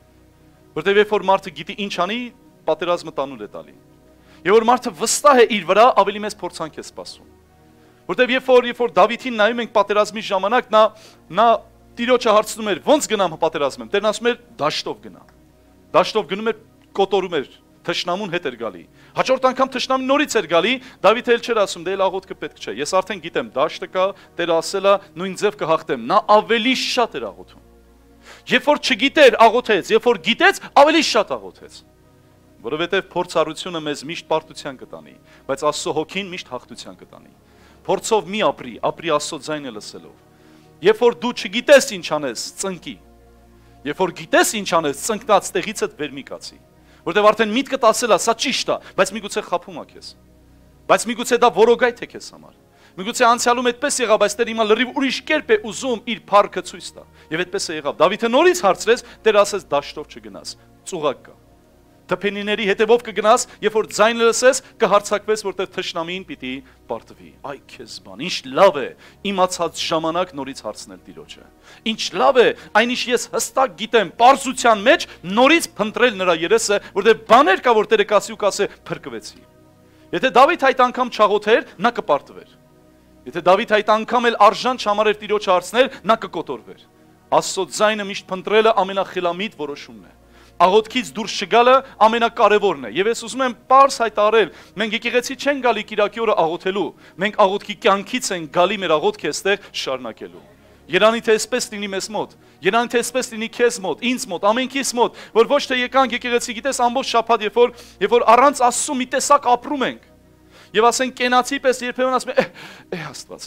Որտեւ երբ որ մարդը գիտի ինչ անի, պատերազմը տանուլ է տալի։ Եվ որ մարդը վստահ է իր վրա, ավելի մեծ փորձանք է սպասում։ Որտեւ երբ որ երբ որ Դավիթին նայում ենք պատերազմի ժամանակ, նա նա Տիրոջը հարցնում էր, ո՞նց գնամ պատերազմեմ։ Տերն ասում էր, դաշտով գնա։ Դաշտով գնում էր, կոտորում էր, թշնամուն հետ էր գալի։ Հաջորդ անգամ թշնամին նորից էր գալի, Դավիթը էլ չէր ասում, դե էլ աղոթքը պետք չէ։ Ես արդեն գիտեմ, դաշտը կա, Տերը ասել է, նույն ձև կհաղթեմ։ Նա ավելի շատ էր աղոթում։ Երբ որ չգիտեր, աղոթեց, երբ որ գիտեց, ավելի շատ աղոթեց։ Որովհետև փորձառությունը մեզ միշտ պարտության կտանի, բայց Աստծո հոգին միշտ հաղթության կտանի։ Փորձով մի ապրի, ապրի Աստծո ձայնը լսելով։ Երբ որ դու չգիտես ինչ անես, ծնկի։ Երբ որ գիտես ինչ անես, ծնկած տեղիցդ վեր մի կացի։ Որտեւ արդեն միտքդ ասել է, սա ճիշտ է, բայց միգուցե խափում է քեզ։ Բայց միգուցե դա որոգայթ է քեզ համար։ Միգուցե անցյալում այդպես եղավ, բայց Տերը հիմա լրիվ ուրիշ կերպ է ուզում իր փառքը ցույց տա։ Եվ այդպես է եղավ։ Դավիթը նորից հարցրեց, Տերը ասեց դաշտով չգնաս, ծուղակ կա։ Թփենիների հետևով կգնաս, երբ որ ձայնը լսես, կհարցակվես, որտեղ թշնամին պիտի պարտվի։ Այ քեզ բան, ինչ լավ է իմացած ժամանակ նորից հարցնել Տիրոջը։ Ինչ լավ է, այնիշ ես հստակ գիտեմ, պարզության մեջ նորից փնտրել նրա երեսը, որտեղ բաներ կա, որ Տերը կասի ու կասե փրկվեցի։ Եթե Դավիթ այդ անգամ չաղոթեր, նա կպարտվեր։ Եթե Դավիթ այդ անգամ էլ արժան չհամարեր Տիրոջը հարցնել, նա կկոտորվեր։ Աստծո ձայնը միշտ փնտրելը ամենախելամիտ որոշումն է։ Աղոթքից դուրս չգալը ամենակարևորն է։ Եվ ես ուզում եմ պարզ հայտարարել, մենք եկեղեցի չեն գալի Կիրակի օրը աղոթելու, մենք աղոթքի կյանքից են գալի մեր աղոթքը այստեղ շարունակելու։ Երանի թե այսպես լինի մեզ մոտ, երանի թե այսպես լինի քեզ մոտ, ինձ մոտ, ամենքիս մոտ, որ ոչ թե եկանք եկեղեցի գիտես ամբողջ շաբաթ, երբ որ երբ որ առանց Աստծո մի տեսակ ապրում ենք։ Եվ ասենք կենացի պես երբեմն ասում ենք, «Է Աստված»։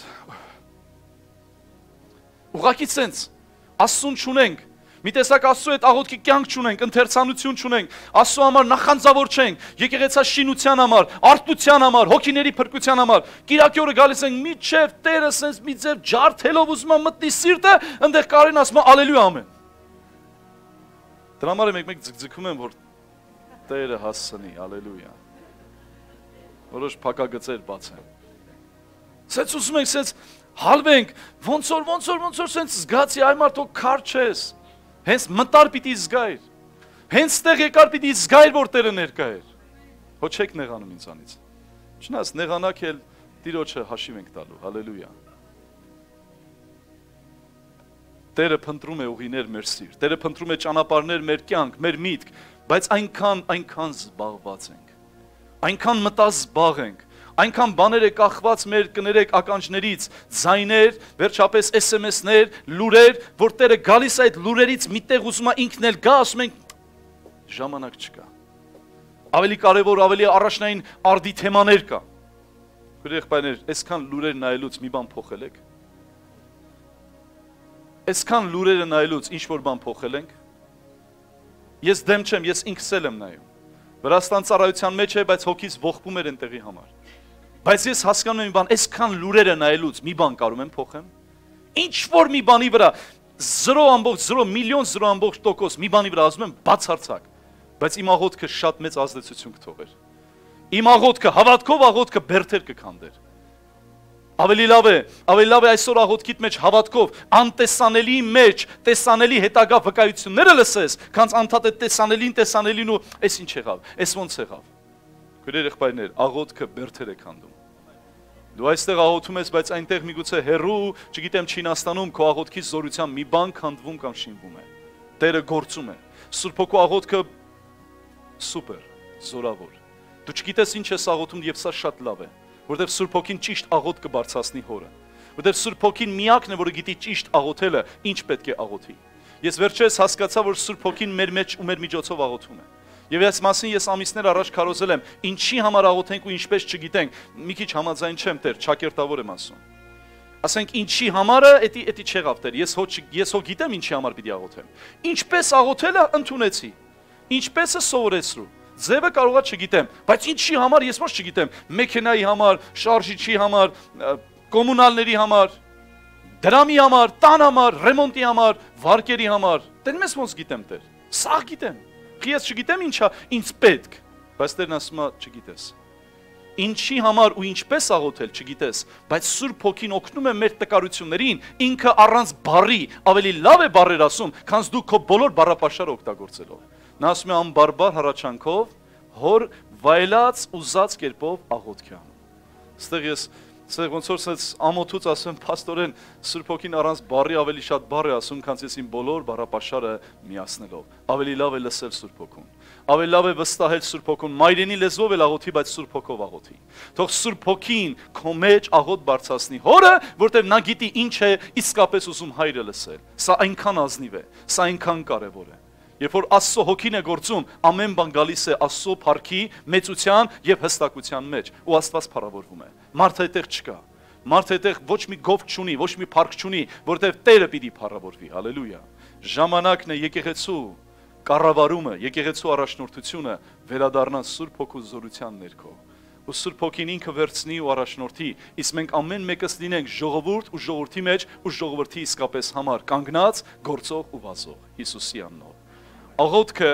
Ուղղակի ցենց Աստծուն չունենք։ Մի տեսակ Աստծո հետ աղոթքի կյանք չունենք, ընթերցանություն չունենք, Աստծո համար նախանձավոր չենք, եկեղեցաշինության համար, արթնության համար, հոգիների փրկության համար։ Կիրակի օրը գալիս ենք միջև Տերը սենց մի ձև ջարդելով ուզում է մտնի սիրտը, այնտեղ Կարեն ասում է ալելույա ամեն։ Դրա համար եմ մեկ-մեկ ձգձգում եմ, որ Տերը հասցնի, ալելույա։ Որոշ փակագծեր բացեն։ Սենց ուզում ենք, սենց հալվենք, ոնց որ, ոնց որ, ոնց որ սենց զգացի, այ մարդո քար չես։ Հենց մտար պիտի զգայր, հենց տեղ եկար պիտի զգայր, որ Տերը ներկա էր, հո չեք նեղանում ինձանից, չնաս նեղանակ էլ Տիրոջը հաշիվ ենք տալու, հալելույա, Տերը փնտրում է ուղիներ մեր սիրտ, Տերը փնտրում է ճանապարհներ մեր կյանք, մեր միտք, բայց այնքան, այնքան զբաղված ենք, այնքան մտազբաղ ենք, այնքան բաներ է կախված մեր կներեք ականջներից, ձայներ, վերջապես էս էմ էս-ներ, լուրեր, որ Տերը գալիս է այդ լուրերից միտեղ ուզում է ինքն էլ գա, ասում ենք ժամանակ չկա։ Ավելի կարևոր, ավելի առաջնային արդի թեմաներ կա։ Եղբայրներ, այսքան լուրեր նայելուց մի բան փոխել եք։ Այսքան լուրերը նայելուց ինչ որ բան փոխել ենք։ Ես դեմ չեմ, ես ինքս էլ եմ նայում։ Վրաստան ծառայության մեջ է, բայց հոգիս ողբում էր այնտեղի համար։ Բայց ես հասկանում եմ մի բան, այսքան լուրերը նայելուց մի բան կարում եմ փոխեմ։ Ինչ որ մի բանի վրա զրո ամբողջ զրո միլիոն զրո ամբողջ տոկոս մի բանի վրա ասում եմ բացարձակ, բայց իմ աղոթքը շատ մեծ ազդեցություն կթողեր։ Իմ աղոթքը հավատքով աղոթքը բերթեր կքանդեր։ Ավելի լավ է, ավելի լավ է այսօր աղոթքիդ մեջ հավատքով անտեսանելի մեջ տեսանելի հետագա վկայությունները լսես, քան անդադ է տեսանելին տեսանելին ու էս ինչ եղավ, էս ոնց եղավ։ Քույրեր եղբայրներ, աղոթքը բերթեր է քանդում։ Դու այստեղ աղոթում ես, բայց այնտեղ միգուցե հերու, չգիտեմ Չինաստանում քո աղոթքի զորությամբ մի բան քանդվում կամ շինվում է։ Տերը գործում է։ Սուրբ Հոգու աղոթքը սուպեր, զորավոր։ Դու չգիտես ինչ ես աղոթում եւ սա շատ լավ է, որովհետեւ Սուրբ Հոգին ճիշտ աղոթ կբարձրացնի հորը։ Որովհետեւ Սուրբ Հոգին միակն է, որը գիտի ճիշտ աղոթելը, ինչ պետք է աղոթի։ Ես վերջերս հասկացա, որ Սուրբ Հոգին մեր մեջ ու մեր միջոցով աղոթում է։ Եվ այս մասին ես ամիսներ առաջ քարոզել եմ, ինչի համար աղոթենք ու ինչպես չգիտենք, մի քիչ համաձայն չեմ Տեր, ճակերտավոր եմ ասում։ Ասենք ինչի համարը, էդի էդի չեղավ Տեր, ես հո ես հո գիտեմ ինչի համար պիտի աղոթեմ։ Ինչպես աղոթելը ընդունեցի։ Ինչպես է սովորեցրու։ Ձևը կարողա չգիտեմ, բայց ինչի համար ես ոչ չգիտեմ, մեքենայի համար, շարժիչի համար, կոմունալների համար, դրամի համար, տան համար, ռեմոնտի համար, վարկերի համար։ Տեր մեզ ոնց գիտեմ Տեր։ Սա գիտեմ։ Ես չգիտեմ ինչա, ինձ պետք, բայց Տերն ասում է չգիտես։ Ինչի համար ու ինչպես աղոթել չգիտես, բայց Սուրբ Հոգին օգնում է մեր տկարություններին, ինքը առանց բառի ավելի լավ է բառեր ասում, քան դու քո բոլոր բառապաշարը օգտագործելով։ Նա ասում է անբարբար հառաչանքով, հոր վայելած ուզած կերպով աղոթք է անում։ Այստեղ ես Սեր ոնց որ ասած ամոթուց ասեմ, փաստորեն Սուրբ Հոգին առանց բառի ավելի շատ բառ է ասում, քան ես իմ բոլոր բառապաշարը միացնելով։ Ավելի լավ է լսել Սուրբ Հոգուն։ Ավելի լավ է վստահել Սուրբ Հոգուն, մայրենի լեզվով էլ աղոթի, բայց Սուրբ Հոգով աղոթի։ Թող Սուրբ Հոգին քո մեջ աղոթ բարձրացնի Հորը, որտեղ նա գիտի ինչ է իսկապես ուզում Հայրը լսել։ Սա այնքան ազնիվ է, սա այնքան կարևոր է։ Երբ որ Աստծո Հոգին է գործում, ամեն բան գալիս է Աստծո փառքի, մեծության եւ հստակության մեջ, ու Աստված փառավորվում է։ Մարդը այդտեղ չկա։ Մարդը այդտեղ ոչ մի գով չունի, ոչ մի փառք չունի, որտեղ Տերը պիտի փառավորվի։ Հալելույա։ Ժամանակն է եկեղեցու կառավարումը, եկեղեցու առաջնորդությունը վերադառնան Սուրբ Հոգու զորության ներքո։ Ու Սուրբ Հոգին ինքը վերցնի ու առաջնորդի, իսկ մենք ամեն մեկս լինենք ժողովուրդ ու ժողովրդի մեջ ու ժողովրդի իսկապես համար կանգնած, գործող ու վազող Հիսուսի անունով։ Աղոթքը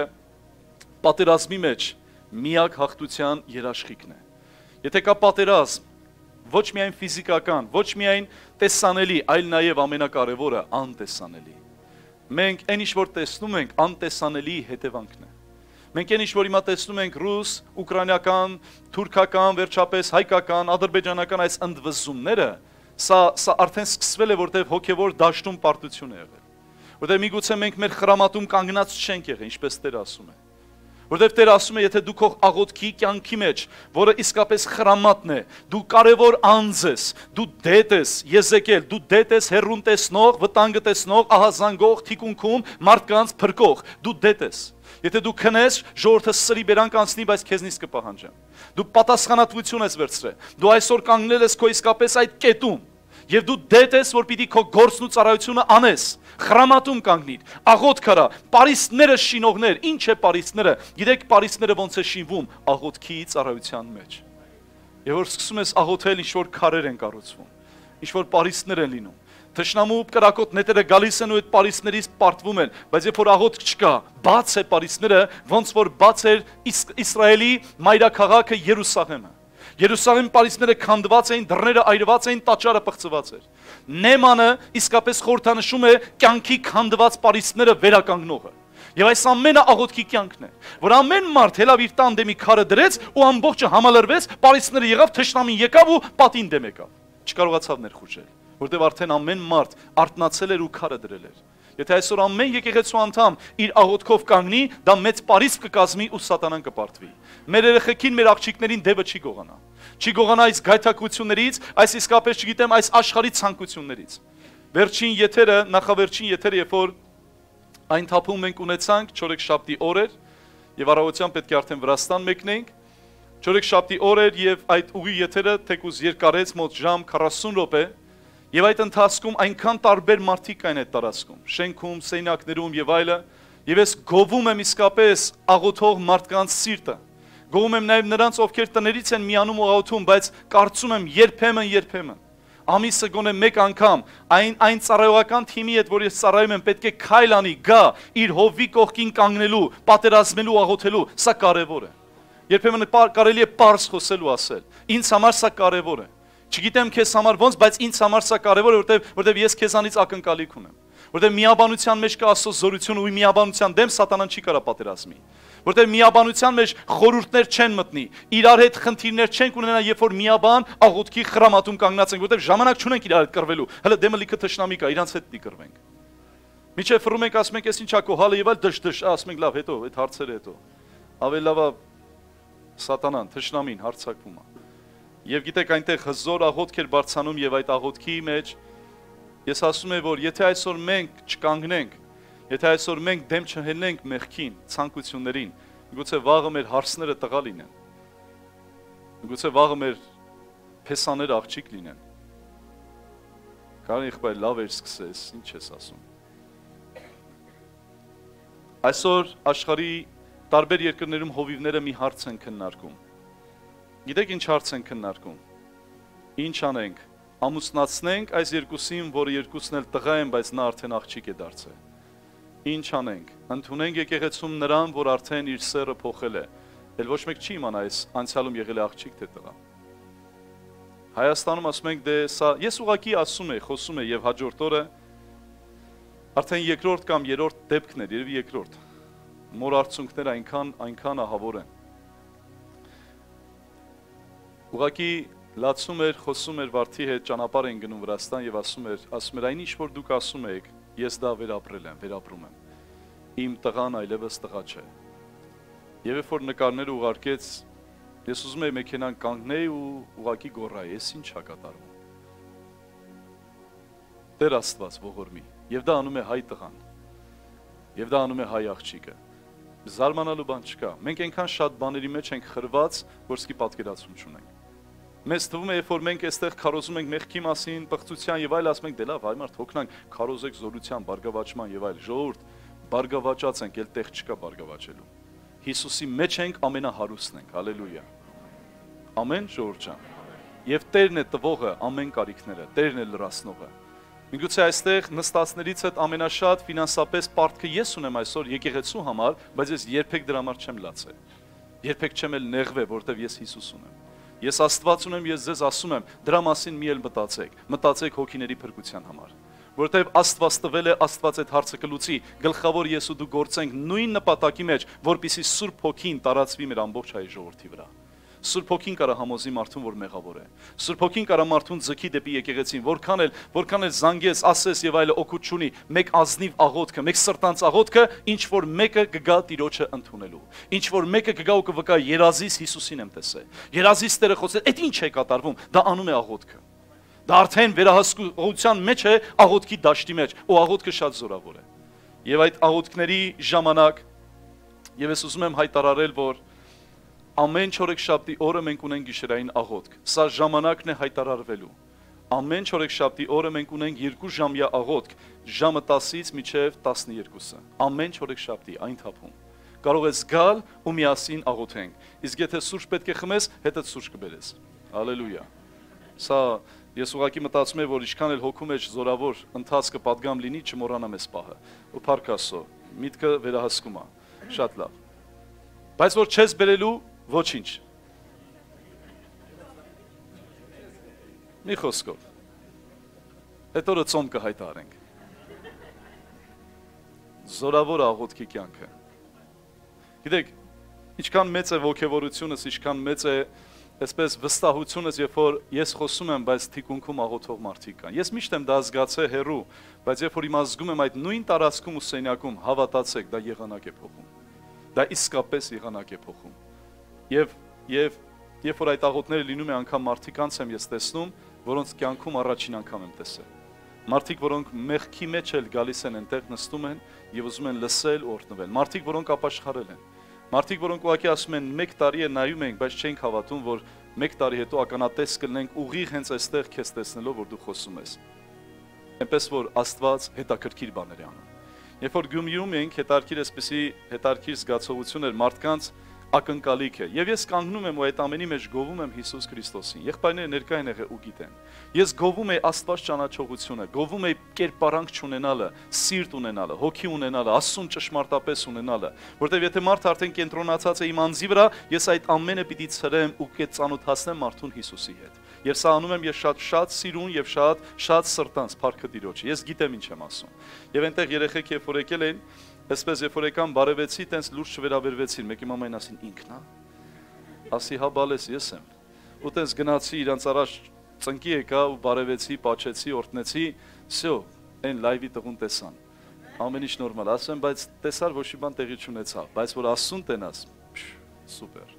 պատերազմի մեջ միակ հաղթության երաշխիքն է։ Եթե կա պատերազմ, ոչ միայն ֆիզիկական, ոչ միայն տեսանելի, այլ նաև ամենակարևորը անտեսանելի։ Մենք այն ինչ որ տեսնում ենք, անտեսանելի հետևանքն է։ Մենք այն ինչ որ հիմա տեսնում ենք ռուս, ուկրաինական, թուրքական, վերջապես հայկական, ադրբեջանական այս ընդվզումները, սա սա արդեն սկսվել է, որտեղ հոգևոր դաշտում պարտություն է եղել։ Որտեղ միգուցե մենք մեր խրամատում կանգնած չենք եղել, ինչպես Տերը ասում է։ Որտեղ Տերը ասում է, եթե դու քո աղոթքի կյանքի մեջ, որը իսկապես խրամատն է, դու կարևոր անձ ես, դու դետ ես, Եզեկել, դու դետ ես հեռուն տեսնող, վտանգը տեսնող, ահազանգող, թիկունքում մարդկանց փրկող, դու դետ ես։ Եթե դու քնես, ժողովուրդը սրի բերանք անցնի, բայց քեզնից կպահանջեմ։ Դու պատասխանատվություն ես վերցրել։ Դու այսօր կանգնել ես քո իսկապես այդ կետում։ Եվ դու դետ ես, որ պիտի քո գործն ու ծառայությունը անես, խրամատում կանգնիր, աղոթք արա, պարիսպները շինողներ, ինչ է պարիսպները, գիտեք պարիսպները ոնց է շինվում, աղոթքի ծառայության մեջ։ Եվ որ սկսում ես աղոթել, ինչ որ քարեր են կառուցվում, ինչ որ պարիսպներ են լինում, թշնամու կրակոտ նետերը գալիս են ու այդ պարիսպներից պարտվում են, բայց երբ որ աղոթք չկա, բաց է պարիսպները, ոնց որ բաց էր Իսրայելի մայրաքաղաքը Երուսաղեմը։ Երուսաղեմի պարիսպները քանդված էին, դռները այրված էին, տաճարը պղծված էր։ Նեմանը իսկապես խորհրդանշում է կյանքի քանդված պարիսպները վերականգնողը։ Եվ այս ամենը աղոթքի կյանքն է, որ ամեն մարդ հելավ իր տան դեմի քարը դրեց ու ամբողջը համալրվեց, պարիսպները եղավ, թշնամին եկավ ու պատին դեմ եկավ։ Չկարողացավ ներխուժել, որտեղ արդեն ամեն մարդ արթնացել էր ու քարը դրել էր։ Եթե այսօր ամեն եկեղեցու անդամ իր աղոթքով կանգնի, դա մեծ պարիսպ կկազմի ու սատանան կպարտվի։ Մեր երեխեքին, մեր աղջիկներին դևը չի գողանա։ Չի գողանա այս գայթակղություններից, այս իսկապես չգիտեմ, այս աշխարհի ցանկություններից։ Վերջին եթերը, նախավերջին եթերը, երբ որ այն թափում մենք ունեցանք, չորեքշաբթի օր էր, եւ առավոտյան պետք է արդեն Վրաստան մեկնենք։ Չորեքշաբթի օր էր եւ այդ ուղի եթերը թեկուզ երկարեց մոտ ժամ քառասուն րոպե։ Եվ այդ ընթացքում այնքան տարբեր մարդիկ կային այդ տարածքում, շենքում, սենյակներում եւ այլը, եւ ես գովում եմ իսկապես աղոթող մարդկանց սիրտը։ Գովում եմ նաեւ նրանց, ովքեր տներից են միանում ու աղոթում, բայց կարծում եմ երբեմն, երբեմն ամիսը գոնե մեկ անգամ այն այն ծառայողական թիմի հետ, որ ես ծառայում եմ, պետք է քայլ անի, գա իր հովի կողքին կանգնելու, պատերազմելու, աղոթելու, սա կարեւոր է։ Երբեմն կարելի է պարզ խոսել ու ասել։ Ինձ համար սա կարեւոր է։ Չգիտեմ քեզ համար ոնց, բայց ինձ համար սա կարևոր է, որտեվ որտեվ ես քեզանից ակնկալիք ունեմ։ Որտեվ միաբանության մեջ կա Աստծո զորություն ու միաբանության դեմ սատանան չի կարա պատերազմի։ Որտեվ միաբանության մեջ խորհուրդներ չեն մտնի, իրար հետ խնդիրներ չենք ունենա, երբ որ միաբան աղոթքի խրամատում կանգնած ենք, որտեվ ժամանակ չունենք իրար հետ կռվելու։ Հələ դեմը լիքը թշնամի կա, իրանց հետ դի կռվենք։ Միջև ֆռում ենք, ասում ենք, ես ինչա քո հալը եւ այլ դժ-դժ, ասում ենք, լավ, հետո այդ հարցերը հետո։ Ավելի լավ է սատանան, թշնամին հարցակվում է։ Եվ գիտեք, այնտեղ հզոր աղոթք էր բարձանում եւ այդ աղոթքի մեջ ես ասում եմ, որ եթե այսօր մենք չկանգնենք, եթե այսօր մենք դեմ չհենենք մեղքին, ցանկություններին, միգուցե վաղը մեր հարցները տղա լինեն։ Միգուցե վաղը մեր փեսաները աղջիկ լինեն։ Կարո՞ղ է լավ էր սկսես, ինչ ես ասում։ Այսօր աշխարհի տարբեր երկրներում հովիվները մի հարց են քննարկում։ Գիտեք ինչ հարց են քննարկում։ Ինչ անենք, ամուսնացնենք այս երկուսին, որը երկուսն էլ տղա են, բայց նա արդեն աղջիկ է դարձել։ Ինչ անենք։ Ընդունենք եկեղեցում նրան, որ արդեն իր սերը փոխել է։ Էլ ոչ մեկ չի իմանա այս անցյալում եղել է աղջիկ թե տղա։ Հայաստանում ասում ենք դե սա ես ուղակի ասում եմ, խոսում եմ եւ հաջորդ օրը արդեն երկրորդ կամ երրորդ դեպքն էր, երևի երկրորդ։ Մոր արցունքները այնքան այնքան ահավոր են։ Ուղակի լացում էր, խոսում էր Վարդի հետ, ճանապարհ են գնում Վրաստան եւ ասում էր, ասում էր այն ինչ որ դուք ասում եք, ես դա վերապրել եմ, վերապրում եմ։ Իմ տղան այլևս տղա չէ։ Եվ երբ որ նկարները ուղարկեց, ես ուզում եի մեքենան կանգնեի ու ուղակի գոռայի, ես ինչ ա կատարվում։ Տեր Աստված ողորմի, եւ դա անում է հայ տղան։ Եվ դա անում է հայ աղջիկը։ Զարմանալու բան չկա։ Մենք այնքան շատ բաների մեջ ենք խրված, որ սկի պատկերացում չունենք։ Մեզ թվում է, երբ որ մենք այստեղ քարոզում ենք մեղքի մասին, պղծության եւ այլ, ասում ենք դե լավ, այ մարդ հոգնանք, քարոզեք զորության, բարգավաճման եւ այլ։ Ժողովուրդ, բարգավաճած ենք, ել տեղ չկա բարգավաճելու։ Հիսուսի մեջ ենք, ամենահարուստն ենք, հալելույա։ Ամեն ժողովուրդ ջան։ Եվ Տերն է տվողը ամեն կարիքները, Տերն է լրացնողը։ Միգուցե այստեղ նստածներից հետ ամենաշատ ֆինանսապես պարտքը ես ունեմ այսօր եկեղեցու համար, բայց ես երբեք դրա համար չեմ լացել։ Երբեք չեմ էլ նեղվել, որովհետև ես Հիսուս ունեմ։ Ես Աստված ունեմ, ես ձեզ ասում եմ, դրա մասին մի էլ մտածեք, մտածեք հոգիների փրկության համար։ Որովհետև Աստված տվել է, Աստված այդ հարցը կլուծի, գլխավոր ես ու դու գործենք նույն նպատակի մեջ, որպեսզի Սուրբ Հոգին տարածվի մեր ամբողջ հայ ժողովրդի վրա։ Սուրբ Հոգին կարա համոզի մարդուն, որ մեղավոր է։ Սուրբ Հոգին կարա մարդուն ձգի դեպի եկեղեցին, որքան էլ որքան էլ զանգես, ասես եւ այլը օգուտ չունի, մեկ ազնիվ աղոթքը, մեկ սրտանց աղոթքը, ինչ որ մեկը կգա Տիրոջը ընդունելու։ Ինչ որ մեկը կգա ու կվկա երազիս Հիսուսին եմ տեսել։ Երազիս Տերը խոսել, այդ ինչ է կատարվում, դա անում է աղոթքը։ Դա արդեն վերահսկողության մեջ է, աղոթքի դաշտի մեջ, ու աղոթքը շատ զորավոր է։ Եվ այդ աղոթքների ժամանակ եւ ես ուզում եմ հայտարարել, որ ամեն չորեքշաբթի օրը մենք ունենք գիշերային աղոթք։ Սա ժամանակն է հայտարարվելու։ Ամեն չորեքշաբթի օրը մենք ունենք երկու ժամյա աղոթք, ժամը տասից մինչև տասնյոթը։ Ամեն չորեքշաբթի այն թափում։ Կարող ես գալ ու միասին աղոթենք։ Իսկ եթե սուրճ պետք է խմես, հետդ սուրճ կբերես։ Հալելույա։ Սա ես ուղղակի մտածում եմ, որ ինչքան էլ հոգու մեջ զորավոր ընթացքը պատգամ լինի, չմոռանամ այս պահը։ Ու փառք Աստծո, միտքը վերահսկում է։ Շատ լավ։ Բայց որ չես բերելու ոչինչ։ Մի խոսքով։ Այդ օրը ծոմ կհայտարենք։ Զորավոր աղոթքի կյանքը։ Գիտեք, ինչքան մեծ է ոգևորությունս, ինչքան մեծ է այսպես վստահությունս, երբ որ ես խոսում եմ, բայց թիկունքում աղոթող մարդիկ կան։ Ես միշտ եմ դա զգացել հեռու, բայց երբ որ իմ ազգում եմ այդ նույն տարածքում ու սենյակում, հավատացեք, դա եղանակ է փոխում։ Դա իսկապես եղանակ է փոխում։ Եվ եւ երբ որ այդ աղոթները լինում է, անգամ մարդիկ անց եմ ես տեսնում, որոնց կյանքում առաջին անգամ եմ տեսել։ Մարդիկ, որոնք մեղքի մեջ էլ գալիս են այնտեղ նստում են եւ ուզում են լսել ու օրհնվել։ Մարդիկ, որոնք ապաշխարել են։ Մարդիկ, որոնք ուղղակի ասում են մեկ տարի է նայում ենք, բայց չենք հավատում, որ մեկ տարի հետո ականատես կլինենք ուղիղ հենց այստեղ քեզ տեսնելով, որ դու խոսում ես։ Այնպես որ Աստված հետաքրքիր բաներ է անում։ Երբ որ Գյումրիում ենք, հետարքիր էսպիսի հետարքիր զգացողություն էր մարդկանց ակնկալիք է։ Եվ ես կանգնում եմ ու այդ ամենի մեջ գովում եմ Հիսուս Քրիստոսին։ Եղբայրները ներկա են եղել ու գիտեն։ Ես գովում եմ Աստված ճանաչողությունը, գովում եմ կերպարանք չունենալը, սիրտ ունենալը, հոգի ունենալը, Աստծուն ճշմարտապես ունենալը, որտեղ եթե մարդը արդեն կենտրոնացած է իմ անձի վրա, ես այդ ամենը պիտի ցրեմ ու կծանոթացնեմ մարդուն Հիսուսի հետ։ Եվ սա անում եմ ես շատ շատ սիրուն եւ շատ շատ սրտանց փառքը Տիրոջը։ Ես գիտեմ ինչ եմ ասում։ Եվ այնտեղ երեխեք երբ որ եկել են, այսպես երբ որ եկան բարևեցի, տենց լուրջ չվերաբերվեցին, մեկի մամային ասին ինքն է։ Ասի հա բալես ես եմ։ Ու տենց գնացի իրանց առաջ ծնկի եկա ու բարևեցի, պաչեցի, օրհնեցի, всё, այն լայվի տղուն տեսան։ Ամեն ինչ նորմալ, ասեմ, բայց տեսար ոչ մի բան տեղի չունեցավ, բայց որ Աստծուն տենաս, սուպեր։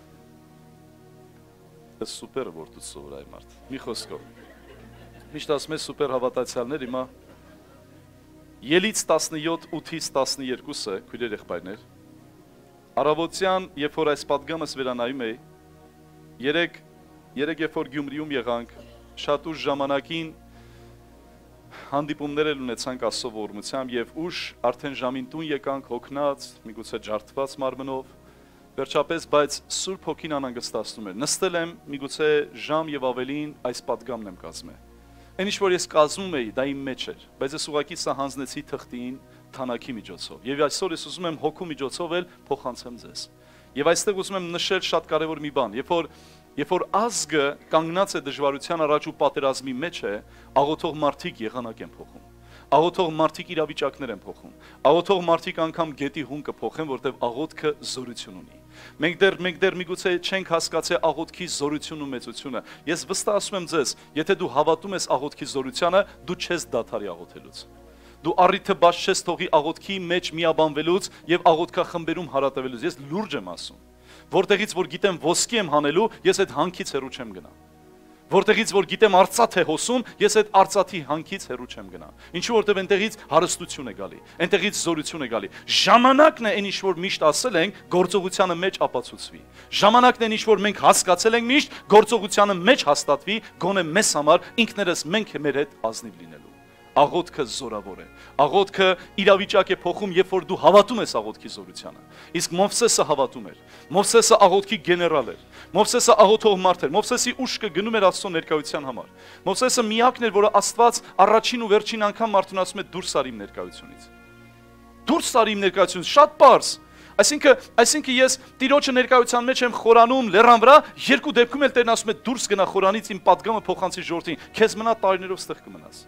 Այս սուպերը որ դու սովորայ մարդ։ Մի խոսքով։ Միշտ ասում ես սուպեր հավատացյալներ, հիմա Ելից տասնյոթ ութից տասնյոթը, քույրեր եղբայրներ, առավոտյան, երբ որ այս պատգամս վերանայում էի, երեք, երեք երբ որ Գյումրիում եղանք, շատ ուշ ժամանակին հանդիպումներ էլ ունեցանք Աստծո ողորմությամբ եւ ուշ արդեն ժամին տուն եկանք հոգնած, միգուցե ջարդված մարմնով, վերջապես, բայց Սուրբ Հոգին անհանգստացնում էր։ Նստել եմ միգուցե ժամ եւ ավելին այս պատգամն եմ կազմել։ Այն ինչ որ ես կազմում էի, դա իմ մեջ էր, բայց ես ուղղակի սա հանձնեցի թղթին թանակի միջոցով։ Եվ այսօր ես ուզում եմ հոգու միջոցով էլ փոխանցեմ ձեզ։ Եվ այստեղ ուզում եմ նշել շատ կարևոր մի բան, երբ որ երբ որ ազգը կանգնած է դժվարության առաջ ու պատերազմի մեջ է, աղոթող մարդիկ եղանակ են փոխում։ Աղոթող մարդիկ իրավիճակներ են փոխում։ Աղոթող մարդիկ անգամ գետի հուն կփոխեն, որտեղ աղոթքը զորություն ունի։ Մենք դեռ մենք դեռ միգուցե չենք հասկացել աղոթքի զորությունն ու մեծությունը։ Ես վստահ ասում եմ ձեզ, եթե դու հավատում ես աղոթքի զորությանը, դու չես դադարի աղոթելուց։ Դու առիթը բաց չես թողի աղոթքի մեջ միաբանվելուց եւ աղոթքախմբերում հարատևելուց։ Ես լուրջ եմ ասում, որտեղից որ գիտեմ ոսկի եմ հանելու, ես այդ հանքից հեռու չեմ գնա։ Որտեղից որ գիտեմ արծաթ է հոսում, ես այդ արծաթի հանքից հեռու չեմ գնա։ Ինչու որտեղ այնտեղից հարստություն է գալի, այնտեղից զորություն է գալի։ Ժամանակն է այն ինչ որ միշտ ասել ենք, գործողությանը մեջ ապացուցվի։ Ժամանակն է այն ինչ որ մենք հասկացել ենք միշտ, գործողությանը մեջ հաստատվի, գոնե մեզ համար ինքներս մենք մեր հետ ազնիվ լինելու։ Աղոթքը զորավոր է։ Աղոթքը իրավիճակ է փոխում, երբ որ դու հավատում ես աղոթքի զորությանը։ Իսկ Մովսեսը հավատում էր։ Մովսեսը աղոթքի գեներալ էր։ Մովսեսը աղոթող մարդ էր։ Մովսեսի ուշքը գնում էր Աստծո ներկայության համար։ Մովսեսը միակն էր, որը Աստված առաջին ու վերջին անգամ մարդուն ասում է դուրս արի իմ ներկայությունից։ Դուրս արի իմ ներկայությունից, շատ པարզ։ Այսինքն, այսինքն ես Տիրոջը ներկայության մեջ եմ խորանում լեռան վրա, երկու դեպքում էլ Տերն ասում է դուրս գնա խորանից իմ падգամը փոխանցի ժողովրդին, քեզ մնա տարիներով ստեղ կմնաս։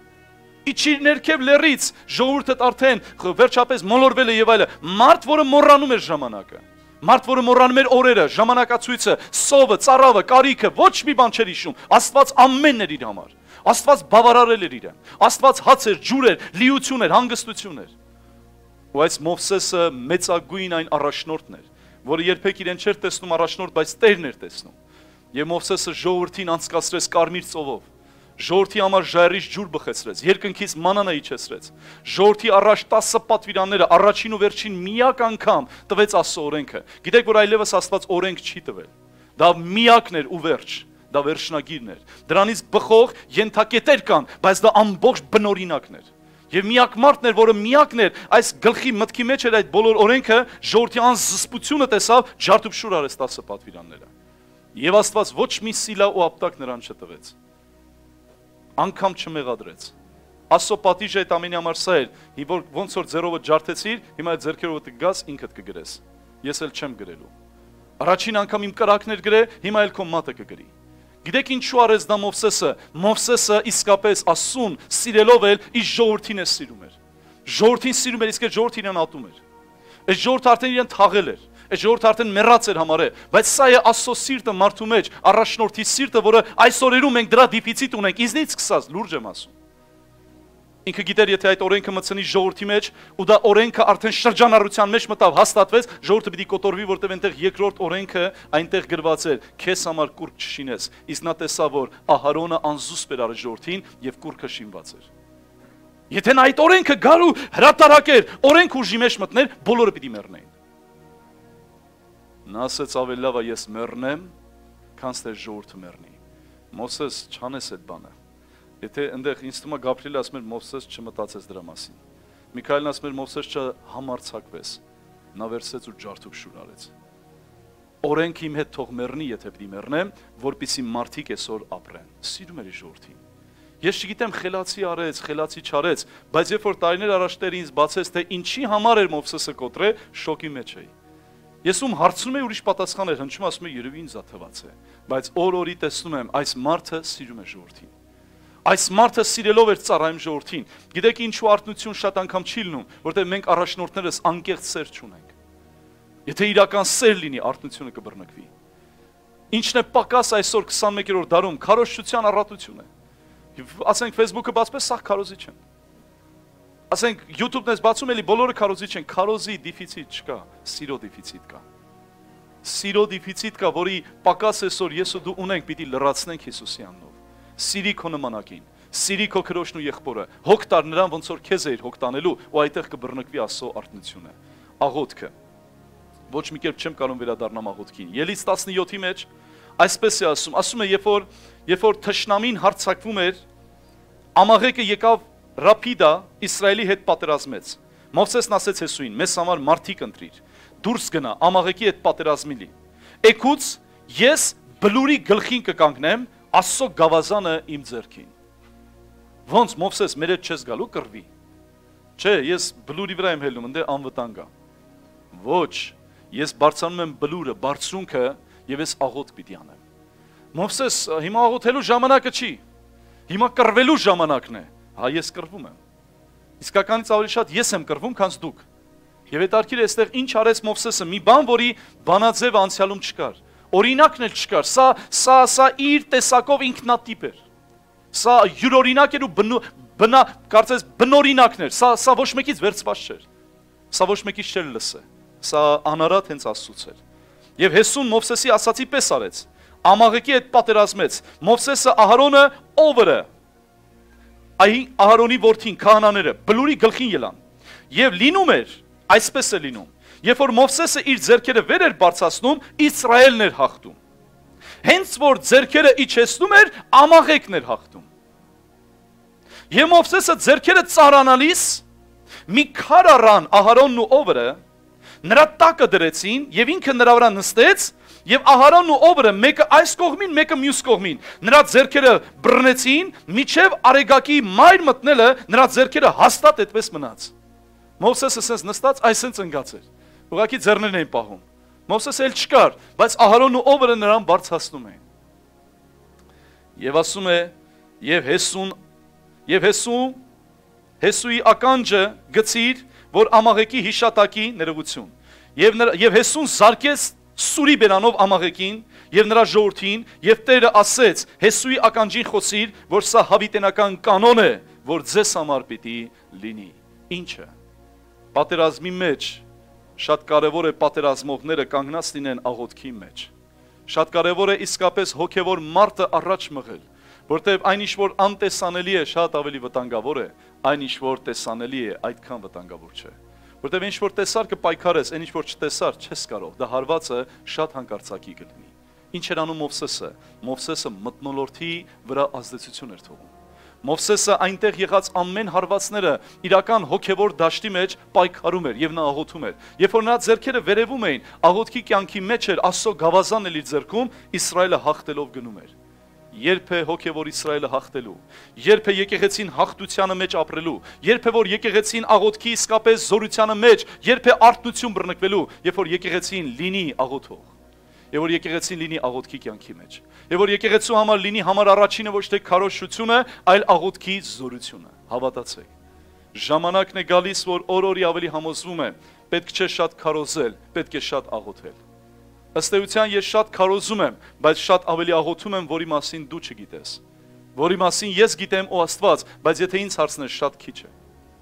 Իջիր ներքև լեռից, ժողովուրդը արդեն վերջապես մոլորվել է եւ այլը։ Մարդ, որը մոռանում էր ժամանակը, մարդ, որը մոռանում էր օրերը, ժամանակացույցը, սովը, ծարավը, կարիքը, ոչ մի բան չէր հիշում։ Աստված ամենն էր իր համար։ Աստված բավարարել էր իրեն։ Աստված հաց էր, ջուր էր, լիություն էր, հանգստություն էր։ Ու այս Մովսեսը մեծագույն այն առաջնորդն էր, որը երբեք իրեն չէր տեսնում առաջնորդ, բայց Տերն էր տեսնում։ Եվ Մովսեսը ժողովրդին անցկացրեց կարմիր ծովով։ Ժողովրդի համար ժայռից ջուր բխեցրեց, երկնքից մանանա իջեցրեց։ Ժողովրդի առաջ տասը պատվիրանները առաջին ու վերջին միակ անգամ տվեց Աստծո օրենքը։ Գիտեք, որ այլևս Աստված օրենք չի տվել։ Դա միակն էր ու վերջ, դա վերջնագիրն էր։ Դրանից բխող ենթակետեր կան, բայց դա ամբողջ բնօրինակն էր։ Եվ միակ մարդն էր, որը միակն էր, այս գլխի մտքի մեջ էր այդ բոլոր օրենքը, ժողովրդի անզսպությունը տեսավ, ջարդուփշուր արեց տասը պատվիրանները։ Եվ Աստված ոչ մի սիլա ու ապտակ նրան չտվեց։ Անգամ չմեղադրեց։ Աստծո պատիժը այդ ամենի համար սա էր, որ ոնց որ ձեռովը ջարդեցիր, հիմա այդ ձեռքերով կգաս, ինքդ կգրես։ Ես էլ չեմ գրելու։ Առաջին անգամ իմ կրակներ գրե, հիմա էլ քո մատը կգրի։ Գիտեք ինչու արեց դա Մովսեսը։ Մովսեսը իսկապես Աստծուն սիրելով էլ իր ժողովրդին է սիրում էր։ Ժողովրդին սիրում էր, իսկ այդ ժողովրդին իրեն ատում էր։ Այդ ժողովուրդը արդեն իրեն թաղել էր։ Այդ ժողովուրդը արդեն մեռած էր համարել, բայց սա է Աստծո սիրտը մարդու մեջ, առաջնորդի սիրտը, որը այս օրերում մենք դրա դիֆիցիտ ունենք, ինձնից սկսած, լուրջ եմ ասում։ Ինքը գիտեր, եթե այդ օրենքը մտցնի ժողովրդի մեջ, ու դա օրենքը արդեն շրջանառության մեջ մտավ, հաստատվեց, ժողովուրդը պիտի կոտորվի, որտեղ այնտեղ երկրորդ օրենքը այնտեղ գրված էր, քեզ համար կուրք չշինես։ Իսկ նա տեսավ, որ Ահարոնը անզուսպ էր արել ժողովրդին եւ կուրքը շինված էր։ Եթե նա այդ օրենքը գալու հրատարակեր, օրենք ուժի մեջ մտներ, բոլորը պիտի մեռնեին։ Նա ասեց ավելի լավ է ես մեռնեմ, քան թե ժողովուրդը մեռնի։ Մովսես չանես այդ բանը։ Եթե այնտեղ ինձ թվում է Գաբրիելը ասում էր Մովսես չմտածեց դրա մասին։ Միքայելն ասում էր Մովսես չհամարցակվես։ Նա վերցրեց ու ջարդուփշուր արեց։ Օրենքը իմ հետ թող մեռնի, եթե պիտի մեռնեմ, որպեսզի մարդիկ այսօր ապրեն։ Սիրում էր ժողովրդին։ Ես չգիտեմ խելացի արեց, խելացի չարեց, բայց երբ որ տարիներ առաջ Տերը ինձ բացեց, թե ինչի համար էր Մովսեսը կոտրե, շոկի մեջ էի։ Ես ում հարցնում եմ ուրիշ պատասխան էր հնչում, ասում եմ երևի ինձ աթված է, բայց օր-օրի տեսնում եմ այս մարդը սիրում է ժողովրդին։ Այս մարդը սիրելով էր ծառայում ժողովրդին։ Գիտեք ինչու արթնություն շատ անգամ չի լինում, որտեղ մենք առաջնորդներս անկեղծ սեր չունենք։ Եթե իրական սեր լինի, արթնությունը կբռնկվի։ Ինչն է պակաս այսօր քսանմեկերորդ դարում, քարոզչության առատություն է։ Ասենք Facebook-ը բացպես սա քարոզիչ են։ Ասենք YouTube-ն ես բացում էլի բոլորը քարոզիչ են, քարոզի դիֆիցիտ չկա, սիրո դիֆիցիտ կա։ Սիրո դիֆիցիտ կա, որի պակաս այսօր ես ու դու ունենք, պիտի լրացնենք Հիսուսի անունով։ Սիրի քո նմանակին, սիրի քո քրոջն ու եղբորը, հոգ տար նրան, ոնց որ քեզ էիր հոգ տանելու, ու այդտեղ կբռնկվի Աստծո արթնությունը։ Աղոթքը։ Ոչ մի կերպ չեմ կարող վերադառնամ աղոթքին։ Ելից տասնյոթի մեջ այսպես է ասում, ասում է, երբ որ երբ որ թշնամին հարձակվում էր, Ամաղեկը եկավ Ռապիդա Իսրայելի հետ պատերազմեց։ Մովսեսն ասեց Հեսուին, մեզ համար մարդիկ ընտրիր, դուրս գնա Ամաղեկի հետ պատերազմի լի։ Էգուց ես բլուրի գլխին կկանգնեմ, Աստծո գավազանը իմ ձեռքին։ Ոնց Մովսես մեր հետ չես գալու կռվի։ Չէ, ես բլուրի վրա եմ հելնում, ընդ անվտանգ է։ Ոչ, ես բարձրանում եմ բլուրը, բարձրունքը եւ ես աղոթք պիտի անեմ։ Մովսես հիմա աղոթելու ժամանակը չի։ Հիմա կռվելու ժամանակն է։ Հա ես կռվում եմ։ Իսկականից ավելի շատ ես եմ կռվում, քան դուք։ Եվ հետարքիր է այստեղ ինչ արեց Մովսեսը, մի բան, որի բանաձև անցյալում չկար։ Օրինակն էլ չկար, սա սա սա իր տեսակով ինքնատիպ էր։ Սա յուրօրինակ էր ու բնա կարծես բնօրինակն էր։ Սա սա ոչ մեկից վերցված չէր։ Սա ոչ մեկից չէր լսե։ Սա անարատ հենց Աստծուց էր։ Եվ Հեսուն Մովսեսի ասացի պես արեց։ Ամաղեկի հետ պատերազմեց։ Մովսեսը Ահարոնը ովը Այ Ահարոնի որդին քահանաները բլուրի գլխին ելան։ Եվ լինում էր, այսպես է լինում։ Երբ որ Մովսեսը իր ձեռքերը վեր էր բարձրացնում, Իսրայելն էր հաղթում։ Հենց որ ձեռքերը իջեցնում էր, Ամաղեկն էր հաղթում։ Եվ Մովսեսը ձեռքերը ծարանալիս մի քար առան Ահարոնն ու ովը, նրա տակը դրեցին եւ ինքը նրա վրա նստեց եւ Ահարոնն ու ովը մեկը այս կողմին, մեկը մյուս կողմին։ Նրա ձեռքերը բռնեցին, միջև արեգակի մայր մտնելը նրա ձեռքերը հաստատ այդպես մնաց։ Մովսեսը ասես նստած այսպես ընկած էր։ Ուղղակի ձեռներն էին պահում։ Մովսեսը էլ չկար, բայց Ահարոնն ու ովը նրան բարձրացնում էին։ Եվ ասում է, եւ Հեսուն, եւ Հեսու, Հեսուի ականջը գցիր, որ Ամաղեկի հիշատակի ներողություն։ Եվ եւ Հեսուն զարկեց սուրի բերանով Ամաղեկին եւ նրա ժողովրդին եւ Տերը ասեց Հեսուի ականջին խոսիր, որ սա հավիտենական կանոն է, որ ձեզ համար պիտի լինի։ Ինչը պատերազմի մեջ շատ կարևոր է պատերազմողները կանգնած լինեն աղոթքի մեջ։ Շատ կարևոր է իսկապես հոգևոր մարդը առաջ մղել, որտեղ այն ինչ որ անտեսանելի է, շատ ավելի վտանգավոր է, այն ինչ որ տեսանելի է, այդքան վտանգավոր չէ։ Որտեղ ինչ որ տեսար կպայքարես, այն ինչ որ չտեսար, չես կարող։ Դա հարվածը շատ հանկարծակի կլինի։ Ինչ էր անում Մովսեսը։ Մովսեսը մթնոլորտի վրա ազդեցություն էր թողում։ Մովսեսը այնտեղ եղած ամեն հարվածները իրական հոգևոր դաշտի մեջ պայքարում էր եւ նա աղոթում էր։ Երբ որ նրա ձեռքերը վերևում էին, աղոթքի կյանքի մեջ էր Աստծո գավազանն էր իր ձեռքում, Իսրայելը հաղթելով գնում էր։ Երբ է հոգևոր Իսրայելը հաղթելու, երբ է եկեղեցին հաղթությանը մեջ ապրելու, երբ է որ եկեղեցին աղոթքի իսկապես զորությանը մեջ, երբ է արթնություն բռնկվելու, երբ որ եկեղեցին լինի աղոթող, եւ որ եկեղեցին լինի աղոթքի կյանքի մեջ, եւ որ եկեղեցու համար լինի համար առաջինը ոչ թե քարոզությունը, այլ աղոթքի զորությունը։ Հավատացեք։ Ժամանակն է գալիս, որ օր-օրի ավելի համոզվում է, պետք չէ շատ քարոզել, պետք է շատ աղոթել։ Ըստ էության ես շատ քարոզում եմ, բայց շատ ավելի աղոթում եմ, որի մասին դու չգիտես, որի մասին ես գիտեմ ու Աստված, բայց եթե ինձ հարցնես, շատ քիչ է։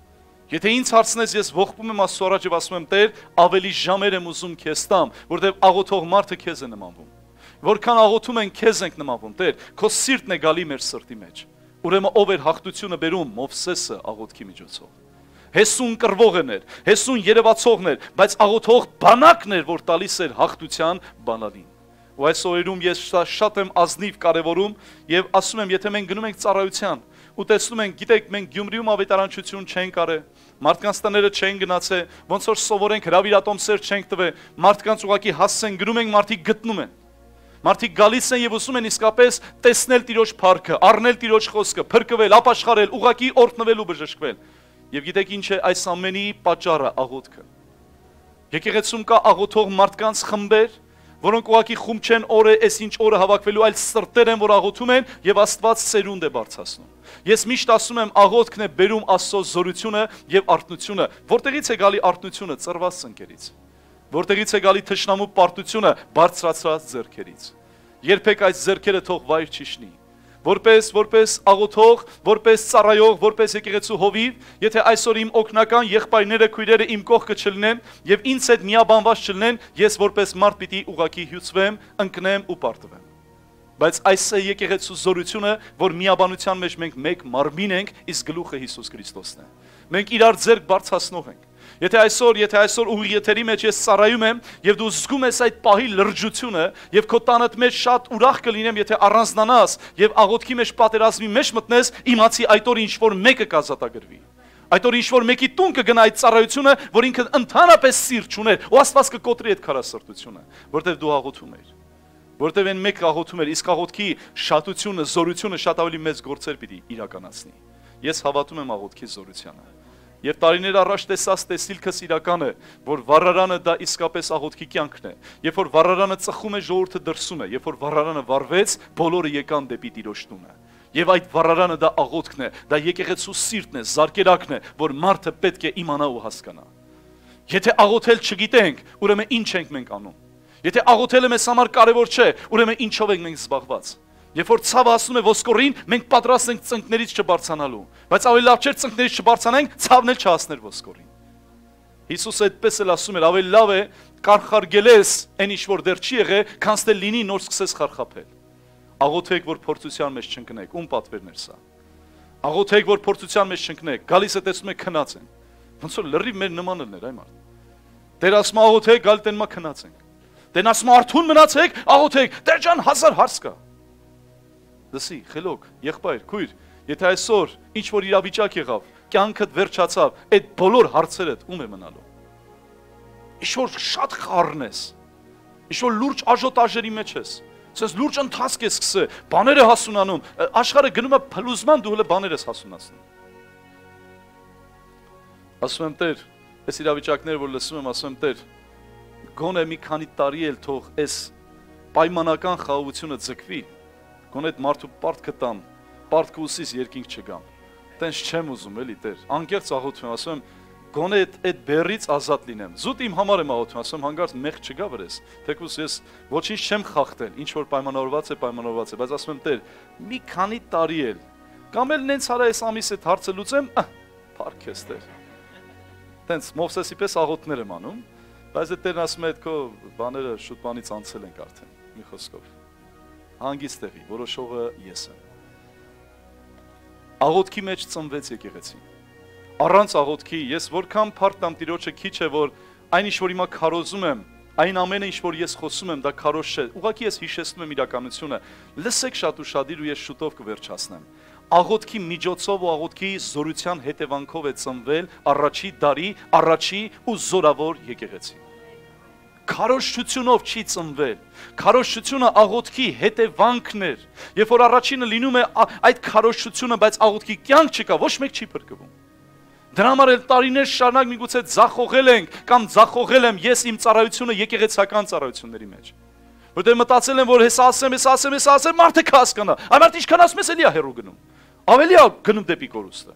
Եթե ինձ հարցնես, ես ողբում եմ Աստծո առաջ եւ ասում եմ, Տեր, ավելի ժամեր եմ ուզում քեզ տամ, որտեղ աղոթող մարդը քեզ է նմանվում։ Որքան աղոթում են, քեզ ենք նմանվում, Տեր, քո սիրտն է գալի մեր սրտի մեջ։ Ուրեմն ով էր հաղթությունը բերում Մովսեսը աղոթքի միջոցով։ Հեսուն կռվողն էր, Հեսուն երևացողն էր, բայց աղոթող բանակն էր, որ տալիս էր հաղթության բանալին։ Ու այս օրերում ես շատ եմ ազնիվ կարևորում եւ ասում եմ, եթե մենք գնում ենք ծառայության ու տեսնում ենք, գիտեք, մենք Գյումրիում ավետարանչություն չենք արել, մարդկանց տները չեն գնացել, ոնց որ սովորենք հրավիրատոմսեր չենք տվել, մարդկանց ուղակի հասցեն գնում ենք, մարդիկ գտնում են։ Մարդիկ գալիս են եւ ուզում են իսկապես տեսնել Տիրոջ փառքը, առնել Տիրոջ խոսքը, փրկվել, ապաշխարել, ուղակի օրհնվել ու բժշկվել։ Եվ գիտեք ինչ է այս ամենի պատճառը աղոթքը։ Եկեղեցում կա աղոթող մարդկանց խմբեր, որոնք ուղղակի խումբ չեն օրը, այսինչ օրը հավաքվելու, այլ սրտեր են, որ աղոթում են եւ Աստված սերունդ է բարձրացնում։ Ես միշտ ասում եմ, աղոթքն է բերում Աստծո զորությունը եւ արթնությունը։ Որտեղից է գալի արթնությունը? Ծրված ծնկերից։ Որտեղից է գալի թշնամու պարտությունը? Բարձրացած ձեռքերից։ Երբեք այս ձեռքերը թող վայր չիշնի։ Որպես որպես աղոթող, որպես ծառայող, որպես եկեղեցու հովիվ, եթե այսօր իմ օգնական եղբայրները, քույրերը իմ կողքը չլինեն եւ ինձ հետ միաբանված չլինեն, ես որպես մարդ պիտի ուղակի հյուծվեմ, ընկնեմ ու պարտվեմ։ Բայց այս է եկեղեցու զորությունը, որ միաբանության մեջ մենք մեկ մարմին ենք, իսկ գլուխը Հիսուս Քրիստոսն է։ Մենք իրար ձեռք բարձրացնող ենք։ Եթե այսօր, եթե այսօր ուղի եթերի մեջ ես ծառայում եմ եւ դու զգում ես այդ պահի լրջությունը եւ քո տանդ մեջ շատ ուրախ կլինեմ, եթե առանձնանաս եւ աղոթքի մեջ պատերազմի մեջ մտնես, իմացի այդ օր ինչ որ մեկը կազատագրվի։ Այդ օր ինչ որ մեկի տուն կգնա այդ ծառայությունը, որ ինքը ընդհանրապես սիրտ չուներ, ու Աստված կկոտրի այդ քարասրտությունը, որտեղ դու աղոթում ես։ Որտեղ այն մեկ աղոթում էր, իսկ աղոթքի շատությունը, զորությունը շատ ավելի մեծ գործեր պիտի իրականացնի։ Ես հավատում եմ աղոթքի զորությանը։ Եվ տարիներ առաջ տեսած տեսիլքս իրական է, որ վառարանը դա իսկապես աղոթքի կյանքն է։ Երբ որ վառարանը ծխում է, ժողովուրդը դրսում է, երբ որ վառարանը վառվեց, բոլորը եկան դեպի Տիրոջ տունը։ Եվ այդ վառարանը դա աղոթքն է, դա եկեղեցու սիրտն է, զարկերակն է, որ մարդը պետք է իմանա ու հասկանա։ Եթե աղոթել չգիտենք, ուրեմն ինչ ենք մենք անում։ Եթե աղոթելը մեզ համար կարևոր չէ, ուրեմն ինչով ենք մենք զբաղված։ Երբ որ ցավը ասում է ոսկորին, մենք պատրաստ ենք ծնկներից չբարձանալու, բայց ավելի լավ չէ ծնկներից չբարձանենք, ցավն էլ չհասներ ոսկորին։ Հիսուսը այդպես էլ ասում էր, ավելի լավ է կարխարգելես այն ինչ որ դեռ չի եղել, քան թե լինի նոր սկսես խարխափել։ Աղոթեք, որ փորձության մեջ չընկնեք, ում պատվերն էր սա։ Աղոթեք, որ փորձության մեջ չընկնեք, գալիս է տեսնում եք քնած են։ Ոնց որ լրիվ մեր նմանն էր այ մարդ։ Տեր ասում աղոթեք, գալ տենմա քնած ենք։ Տեն ասում արթուն մնացեք, աղոթեք, Տեր ջան հազար հարց կա։ Լսի, խելոք, եղբայր, քույր, եթե այսօր ինչ որ իրավիճակ եղավ, կյանքդ վերջացավ, այդ բոլոր հարցերդ ում է մնալու։ Ինչ որ շատ խառն ես, ինչ որ լուրջ աժոտաժերի մեջ ես, ասես լուրջ ընթացք ես սկսել, բաները հասունանում, աշխարհը գնում է փլուզման, դու հələ բաներ ես հասունացնում։ Ասում եմ Տեր, այս իրավիճակները որ լսում եմ, ասում եմ Տեր, գոնե մի քանի տարի էլ թող այս պայմանական խաղաղությունը ձգվի, գոնե այդ մարդու պարտքը տամ, պարտքը ուսիս երկինք չգամ։ Տենց չեմ ուզում էլի Տեր, անկեղծ աղոթում եմ, ասում եմ գոնե այդ այդ բերից ազատ լինեմ։ Զուտ իմ համար եմ աղոթում, ասում եմ հանգարց մեղ չգա վրես, թեկուզ ես ոչինչ չեմ խախտել, ինչ որ պայմանավորված է, պայմանավորված է, բայց ասում եմ Տեր, մի քանի տարի էլ, կամ էլ նենց արա այս ամիս այդ հարցը լուծեմ, փառք ես Տեր։ Տենց Մովսեսի պես աղոթներ եմ անում, բայց այդ Տերն ասում է այդ քո բաները շուտ բանից անցել ենք արդեն, մի խոսքով։ Հանգիստ տեղի, որոշողը ես եմ։ Աղոթքի մեջ ծնվեց եկեղեցին։ Առանց աղոթքի ես որքան փառտամ Տիրոջը քիչ է, որ այն ինչ որ հիմա քարոզում եմ, այն ամենը ինչ որ ես խոսում եմ, դա քարոզ չէ։ Ուղղակի ես հիշեցնում եմ իրականությունը։ Լսեք շատ ուշադիր ու ես շուտով կվերջացնեմ։ Աղոթքի միջոցով ու աղոթքի զորության հետևանքով է ծնվել առաջի դարի, առաջի ու զորավոր եկեղեցին։ Քարոզչությունով չի ծնվել։ Քարոզչությունը աղոթքի հետևանքն էր։ Երբ որ առաջինը լինում է այդ քարոզչությունը, բայց աղոթքի կյանք չկա, ոչ մեկ չի փրկվում։ Դրա համար էլ տարիներ շարունակ միգուցե ձախողել ենք կամ ձախողել եմ ես իմ ծառայությունը եկեղեցական ծառայությունների մեջ։ Որտեղ մտածել եմ, որ հեսա ասեմ, հեսա ասեմ, հեսա ասեմ, մարդը կհասկանա։ Այ մարդ ինչքան ասում ես, էլի է հեռու գնում։ Ավելի է գնում դեպի կորուստը։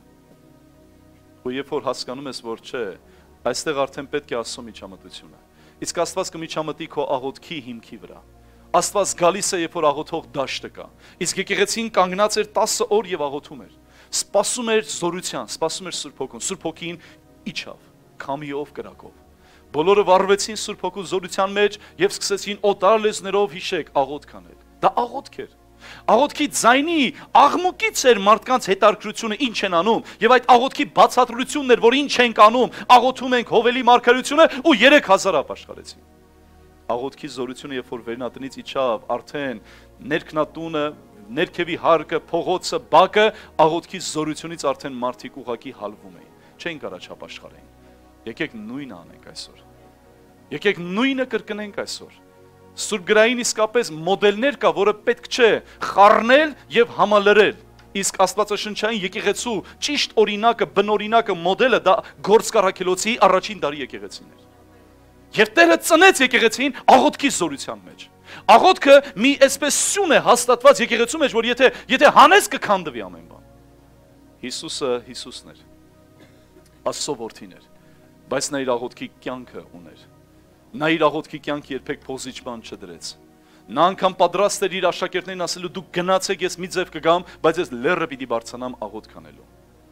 Ու երբ որ հասկանում ես, որ չէ, այստեղ արդեն պետք է Աստծո միջամտությունը։ Իսկ Աստված կմիջամտի քո աղոթքի հիմքի վրա։ Աստված գալիս է, երբ որ աղոթող դաշտը կա։ Իսկ եկեղեցին կանգնած էր տասը օր եւ աղոթում էր։ Սպասում էր զորության, սպասում էր Սուրբ Հոգուն։ Սուրբ Հոգին իջավ, քամիով, կրակով։ Բոլորը վառվեցին Սուրբ Հոգու զորության մեջ եւ սկսեցին օտար լեզներով հիշեք աղոթք անել։ Դա աղոթք էր։ Աղոթքի ձայնի աղմուկից էր մարդկանց հետարքրությունը ինչ են անում եւ այդ աղոթքի բացատրությունն էր, որ ինչ ենք անում, աղոթում ենք Հովելի մարգարեությունը ու երեք հազար ապաշխարեցին։ Աղոթքի զորությունը երբ որ վերնատնից իջավ, արդեն ներքնատունը, ներքևի հարկը, փողոցը, բակը աղոթքի զորությունից արդեն մարդիկ ուղակի հալվում էին, չեն կարա չապաշխարեն։ Եկեք նույնը անենք այսօր։ Եկեք նույնը կրկնենք այսօր։ Սուրբ գրային իսկապես մոդելներ կա, որը պետք չէ խառնել եւ համալրել։ Իսկ Աստվածաշնչային եկեղեցու ճիշտ օրինակը, բնօրինակը, մոդելը դա Գործկառաքելոցի առաջին դարի եկեղեցին էր։ Եվ Տերը ծնեց եկեղեցին աղոթքի զորության մեջ։ Աղոթքը մի այսպես սյուն է հաստատված եկեղեցու մեջ, որ եթե եթե հանես կքանդվի ամեն բան։ Հիսուսը Հիսուսն էր։ Աստծո որդին էր, բայց նա իր աղոթքի կյանքը ուներ։ Նա իր աղոթքի կյանքը երբեք փոզիչ բան չդրեց։ Նա անգամ պատրաստ էր իր աշակերտներին ասելու դուք գնացեք, ես մի ձև կգամ, բայց ես լեռը պիտի բարձրանամ աղոթք անելու։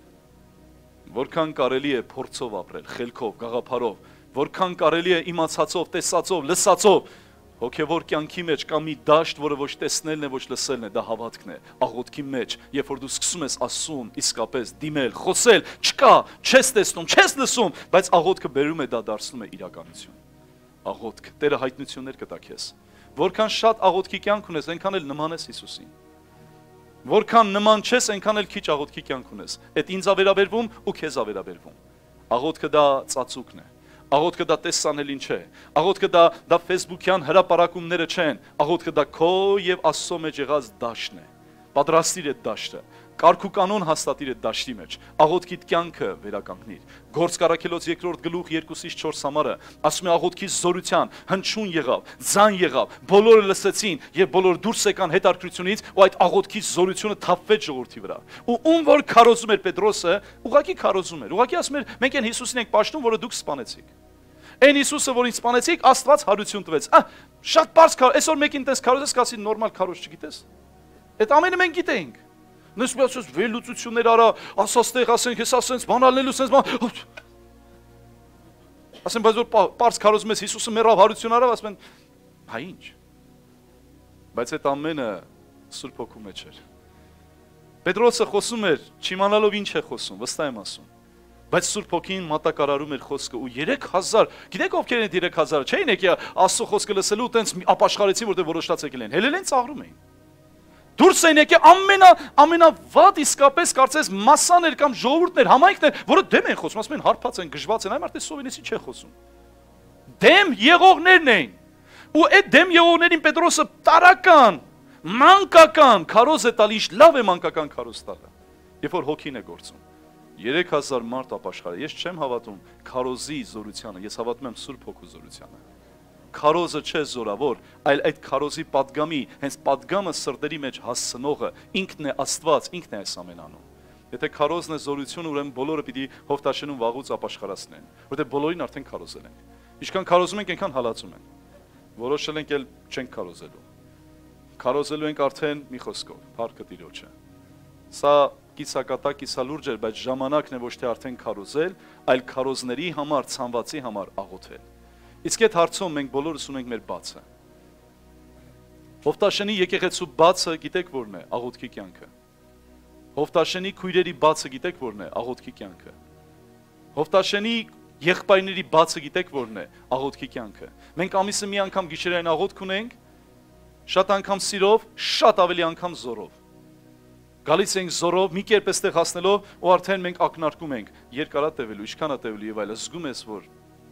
Որքան կարելի է փորձով ապրել, խելքով, գաղափարով, որքան կարելի է իմացածով, տեսածով, լսածով, հոգևոր կյանքի մեջ կա մի դաշտ, որը ոչ տեսնելն է, ոչ լսելն է, դա հավատքն է, աղոթքի մեջ, երբ որ դու սկսում ես ասում, իսկապես դիմել, խոսել, չկա, չես տեսնում, չես լսում, բայց աղոթքը բերում է դա դարձնում է իրականություն։ Աղոթք, Տերը հայտնություններ կտա քեզ։ Որքան շատ աղոթքի կյանք ունես, այնքան էլ նման ես Հիսուսին։ Որքան նման չես, այնքան էլ քիչ աղոթքի կյանք ունես։ Այդ ինձ ավերաբերվում ու քեզ ավերաբերվում։ Աղոթքը դա ծածուկն է։ Աղոթքը դա տեսանելին չէ։ Աղոթքը դա դա Facebook-յան հրապարակումները չեն։ Աղոթքը դա քո եւ Աստծո մեջ եղած դաշտն է։ Պատրաստիր այդ դաշտը։ Կարգուկանոն հաստատիր այդ դաշտի մեջ, աղոթքիդ կյանքը վերականգնիր։ Գործք առաքելոց երկրորդ գլուխ երկուսից չորս համարը ասում է աղոթքի զորության հնչյուն եղավ, ձայն եղավ, բոլորը լսեցին եւ բոլորը դուրս եկան հետաքրքրությունից ու այդ աղոթքի զորությունը թափվեց ժողովրդի վրա։ Ու ում որ քարոզում էր Պետրոսը, ուղղակի քարոզում էր, ուղղակի ասում էր մենք այն Հիսուսին ենք պաշտում, որը դուք սպանեցիք։ Այն Հիսուսը, որին սպանեցիք, Աստված հարություն տվեց։ Ա, շատ բարձ քար, այսօր մեկին տես քարոզես, կասի նորմալ քարոզ չգիտես։ Այդ ամենը մենք գիտենք։ Նույնիսկ վերլուծություններ արա, ասած տեղ ասենք, ես ասենց բանալնելու սենց բան։ Ասեն, բայց որ պարզ քարոզում ես Հիսուսը մեռավ հարություն արավ, ասում են, հա ինչ։ Բայց այդ ամենը Սուրբ Հոգու մեջ էր։ Պետրոսը խոսում էր, չիմանալով ինչ է խոսում, վստահ եմ ասում։ Բայց Սուրբ Հոգին մատակարարում էր խոսքը ու երեք հազար, գիտեք ովքեր են այդ երեք հազարը, չէին եկի Աստծո խոսքը լսելու ու տենց ապաշխարեցին, որտեղ որոշած եկել են։ Հելել են ծաղրում էին։ Դուրս էին եկել ամենա ամենավատ իսկապես կարծես մասսաներ կամ ժողովուրդներ, համայնքներ, որը դեմ են խոսում, ասում են հարբած են, գժված են, այ մարդը սովինեսի չէ խոսում։ Դեմ եղողներն էին։ Ու այդ դեմ եղողներին Պետրոսը տարական, մանկական քարոզ է տալիս, լավ է մանկական քարոզ տալը։ Երբ որ հոգին է գործում։ երեք հազար մարդ ապաշխարը։ Ես չեմ հավատում քարոզի զորությանը, ես հավատում եմ Սուրբ Հոգու զորությանը։ Քարոզը չէ զորավոր, այլ այդ քարոզի պատգամի, հենց պատգամը սրտերի մեջ հասցնողը, ինքն է Աստված, ինքն է այս ամեն անում։ Եթե քարոզն է զորությունը, ուրեմն բոլորը պիտի Հովտաշենում վաղուց ապաշխարացնեն, որտեղ բոլորին արդեն քարոզել են։ Ինչքան քարոզում ենք, այնքան հալածում են։ Որոշել ենք էլ չենք քարոզելու։ Քարոզելու ենք արդեն մի խոսքով, փառքը Տիրոջը։ Սա կիսակատա, կիսալուրջ էր, բայց ժամանակն է ոչ թե արդեն քարոզել, այլ քարոզների համար, ցանվածի համար աղոթել։ Իսկ այդ հարցում մենք բոլորս ունենք մեր բացը։ Հովտաշենի եկեղեցու բացը գիտեք որն է, աղոթքի կյանքը։ Հովտաշենի քույրերի բացը գիտեք որն է, աղոթքի կյանքը։ Հովտաշենի եղբայրների բացը գիտեք որն է, աղոթքի կյանքը։ Մենք ամիսը մի անգամ գիշերային աղոթք ունենք, շատ անգամ սիրով, շատ ավելի անգամ զորով։ Գալիս ենք զորով, մի կերպ էստեղ հասնելով ու արդեն մենք ակնարկում ենք, երկարա տևելու, ինչքան է տևելու եւ այլն, զգում ես որ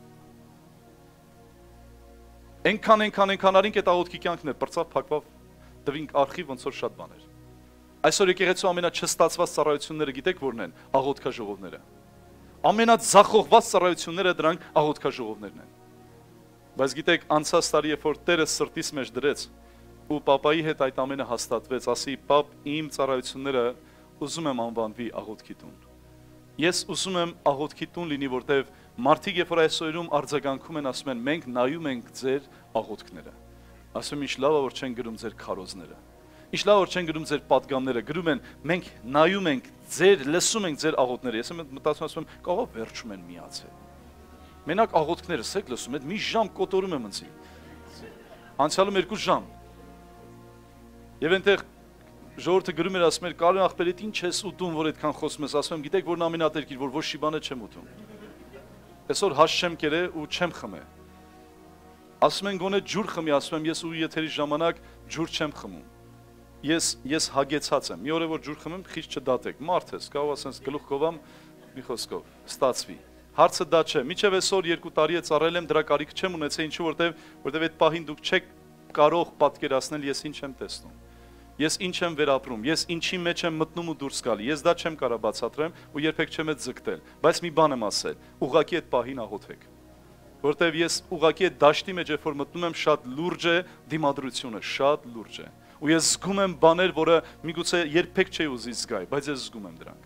Այնքան, այնքան, այնքան արինք այդ աղոթքի կյանքն է, պրծավ, փակվավ, տվինք արխիվ, ոնց որ շատ բաներ։ Այսօր եկեղեցու ամենաչստացված ծառայությունները գիտեք որն են, աղոթքաժողովները։ Ամենաձախողված ծառայությունները դրանք աղոթքաժողովներն են։ Բայց գիտեք, անցած տարի երբ որ Տերը սրտիս մեջ դրեց ու պապայի հետ այդ ամենը հաստատվեց, ասի, պապ, իմ ծառայությունները ուզում եմ անվանվի աղոթքի տուն։ Ես ուզում եմ աղոթքի տուն լինի, որտեղ մարդիկ երբ որ այսօրում արձագանքում են, ասում են, մենք նայում ենք ձեր աղոթքները։ Ասում ինչ լավ է որ չեն գրում ձեր քարոզները։ Ինչ լավ որ չեն գրում ձեր պատգամները, գրում են մենք նայում ենք ձեր, լսում ենք ձեր աղոթքները։ Ես մտածում ասում եմ, կարող վերջում են միացել։ Մենակ աղոթքներս եք լսում, այդ մի ժամ կոտորում եմ ընցի։ Անցյալում երկու ժամ։ Եվ այնտեղ ժողովուրդը գրում էր, ասում էր, Կարեն ախպեր, այդ ինչ ես ուտում, որ այդքան խոսում ես, ասում եմ, գիտեք որն ամենատերկիր, որ ոչ մի բան չեմ ուտում։ Այսօր հաշ չեմ կերե ու չեմ խմե։ Ասում են գոնե ջուր խմի, ասում եմ, ես ու եթերի ժամանակ ջուր չեմ խմում։ Ես ես հագեցած եմ։ Մի օր է որ ջուր խմեմ, խիղճ չդատեք։ Մարդ ես, կարող ասես գլուխ կովամ մի խոսքով, ստացվի։ Հարցը դա չէ։ Միջև այսօր երկու տարի է ծառայել եմ, դրա կարիք չեմ ունեցել, ինչու որտեվ որտեվ այդ պահին դուք չեք կարող պատկերացնել ես ինչ եմ տեսնում։ Ես ինչ եմ վերապրում, ես ինչի մեջ եմ մտնում ու դուրս գալի, ես դա չեմ կարող բացատրեմ ու երբեք չեմ այդ ձգտել, բայց մի բան եմ ասել, ուղղակի այդ պահին աղոթեք, որտեվ ես ուղղակի այդ դաշտի մեջ երբ որ մտնում եմ շատ լուրջ է դիմադրությունը, շատ լուրջ է, ու ես զգում եմ բաներ, որը միգուցե երբեք չէի ուզի զգալ, բայց ես զգում եմ դրանք։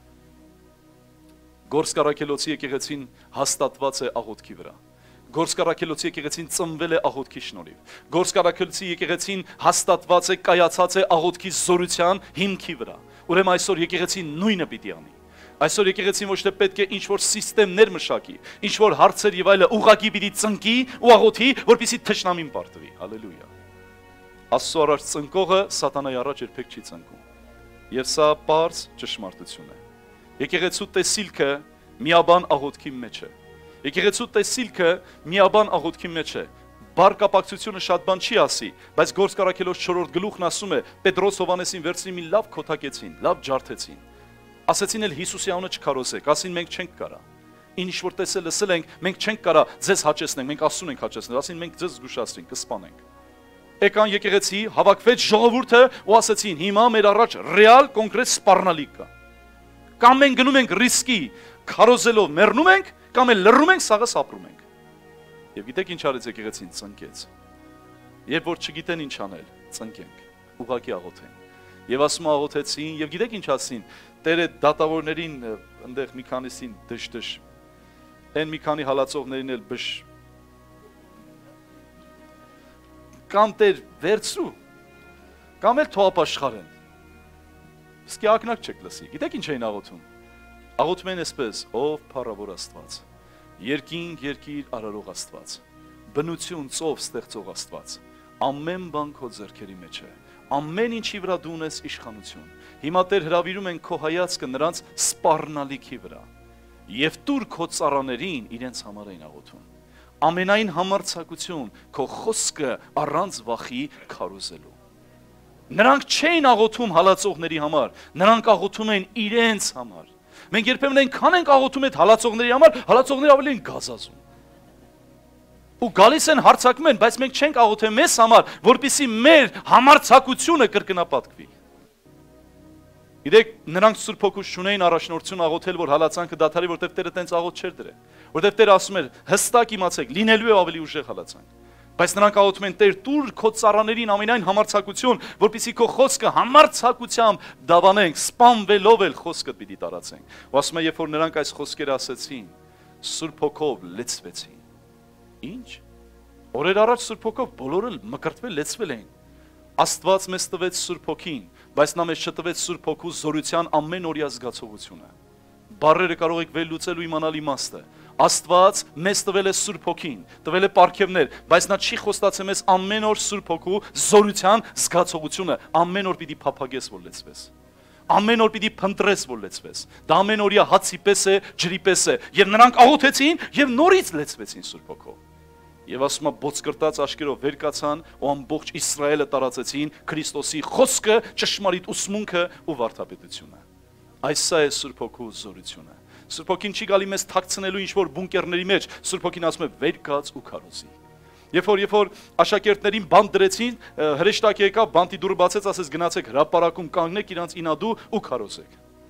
Գորսկ Առաքելոցի եկեղեցին հաստատված է աղոթքի վրա։ Գորսկ Առաքելոցի եկեղեցին ծնվել է աղոթքի շնորհիվ։ Գորսկ Առաքելոցի եկեղեցին հաստատված է, կայացած է աղոթքի զորության հիմքի վրա։ Ուրեմն այսօր եկեղեցին նույնը պիտի անի։ Այսօր եկեղեցին ոչ թե պետք է ինչ-որ սիստեմներ մշակի, ինչ-որ հարցեր եւ այլը ուղղակի պիտի ծնկի ու աղոթի, որպեսզի թշնամին պարտվի։ Հալելույա։ Աստծո առաջ ծնկողը սատանայի առաջ երբեք չի ծնկում։ Եվ սա բարձ ճշմարտություն է։ Եկեղեցու տեսիլքը միաբան աղոթքի մեջ է։ Եկեղեցու տեսիլքը միաբան աղոթքի մեջ է։ Բարկապակցությունը շատ բան չի ասի, բայց Գորսկ Առաքելոց չորրորդ գլուխն ասում է, Պետրոս Հովանեսին վերցրին մի լավ քոթակեցին, լավ ջարդեցին։ Ասեցին էլ Հիսուսի անունը չքարոզեք, ասին մենք չենք կարա։ Ինչ որ տեսել լսել ենք, մենք չենք կարա ձեզ հաճեցնենք, մենք Աստծուն ենք հաճեցնել, ասին մենք ձեզ զգուշացրինք, կսպանենք։ եկան եկեղեցի, հավաքվեց ժողովուրդը ու ասացին, հիմա մեր առաջ ռեալ կոնկրետ սպառնալիք կա։ Կամ մենք գնում ենք ռիսկի, քարոզելով մեռնում ենք, կամ էլ լռում ենք, սաղը սապրում ենք։ Եվ գիտեք ինչ արեց եկեղեցին, ծնկեց։ Երբ որ չգիտեն ինչ անել, ծնկենք, ուղղակի աղոթեն։ Եվ ասում աղոթեցին, եւ գիտեք ինչ ասին, Տերը դատավորներին այնտեղ մի քանիսին դժ-դժ, այն մի քանի հալածողներին էլ բշ կամ Տեր վերցրու, կամ էլ թողապաշխարեն։ Իսկ ակնակ չեք լսի։ Գիտեք ինչ էին աղոթում։ Աղոթում են այսպես. ով փառավոր Աստված, երկինք երկիր արարող Աստված, բնություն ծով ստեղծող Աստված, ամեն բան քո ձեռքերի մեջ է, ամեն ինչի վրա դու ունես իշխանություն։ Հիմա Տեր հրավիրում են քո հայացքը նրանց սպառնալիքի վրա, եւ տուր քո ծառաներին իրենց համար էին աղոթում։ Ամենայն համարձակություն քո խոսքը առանց վախի քարոզելու։ Նրանք չէին աղոթում հալածողների համար, նրանք աղոթում էին իրենց համար։ Մենք երբեմն այնքան ենք աղոթում այդ հալածողների համար, հալածողները ավելի են գազազում։ Ու գալիս են հարցակում են, բայց մենք չենք աղոթել մեզ համար, որպեսզի մեր համարձակությունը կրկնապատկվի։ Գիտեք, նրանք Սուրբ Հոգուց չունեին առաջնորդություն աղոթել, որ հալածանքը դադարի, որտեղ Տերը տենց աղոթ չէր դրել։ Որտեղ Տերը ասում էր, հստակ իմացեք, լինելու է ավելի ուժեղ հալածանք։ Բայց նրանք աղոթում են, Տեր, տուր քո ծառաներին ամենայն համարձակություն, որպեսզի քո խոսքը համարձակությամբ դավանենք, սպանվելով էլ խոսքդ պիտի տարածենք։ Ու ասում է, երբ որ նրանք այս խոսքերը ասեցին, Սուրբ Հոգով լեցվեցին։ Ինչ? Օրեր առաջ Սուրբ Հոգով բոլորը մկրտվել, լեցվել էին։ Աստված մեզ տվեց Սուրբ Հոգին, բայց նա մեզ չտվեց Սուրբ Հոգու զորության ամեն օրյա զգացողությունը։ Բառերը կարող եք վերլուծել ու իմանալ իմաստը։ Աստված մեզ տվել է Սուրբ Հոգին, տվել է պարգևներ, բայց նա չի խոստացել մեզ ամեն օր Սուրբ Հոգու զորության զգացողությունը, ամեն օր պիտի փափագես որ լեցվես։ Ամեն օր պիտի փնտրես որ լեցվես։ Դա ամեն օրյա հացի պես է, ջրի պես է, եւ նրանք աղոթեցին եւ նորից լեցվեցին Սուրբ Հոգով։ Եվ ասում է ոսկրտած աշկերով վեր կացան ու ամբողջ Իսրայելը տարածեցին Քրիստոսի խոսքը, ճշմարիտ ուսմունքը ու վարդապետությունը։ Այս է Սուրբ Հոգու զորությունը։ Սուրբ Հոգին չի գալի մեզ թաքցնելու ինչ-որ բունկերների մեջ, Սուրբ Հոգին ասում է վեր կաց ու քարոզի։ Երբ որ երբ որ աշակերտներին բանտ դրեցին, հրեշտակը եկավ, բանտի դուռը բացեց, ասեց գնացեք հրապարակում կանգնեք իրանց ինադու ու քարոզեք։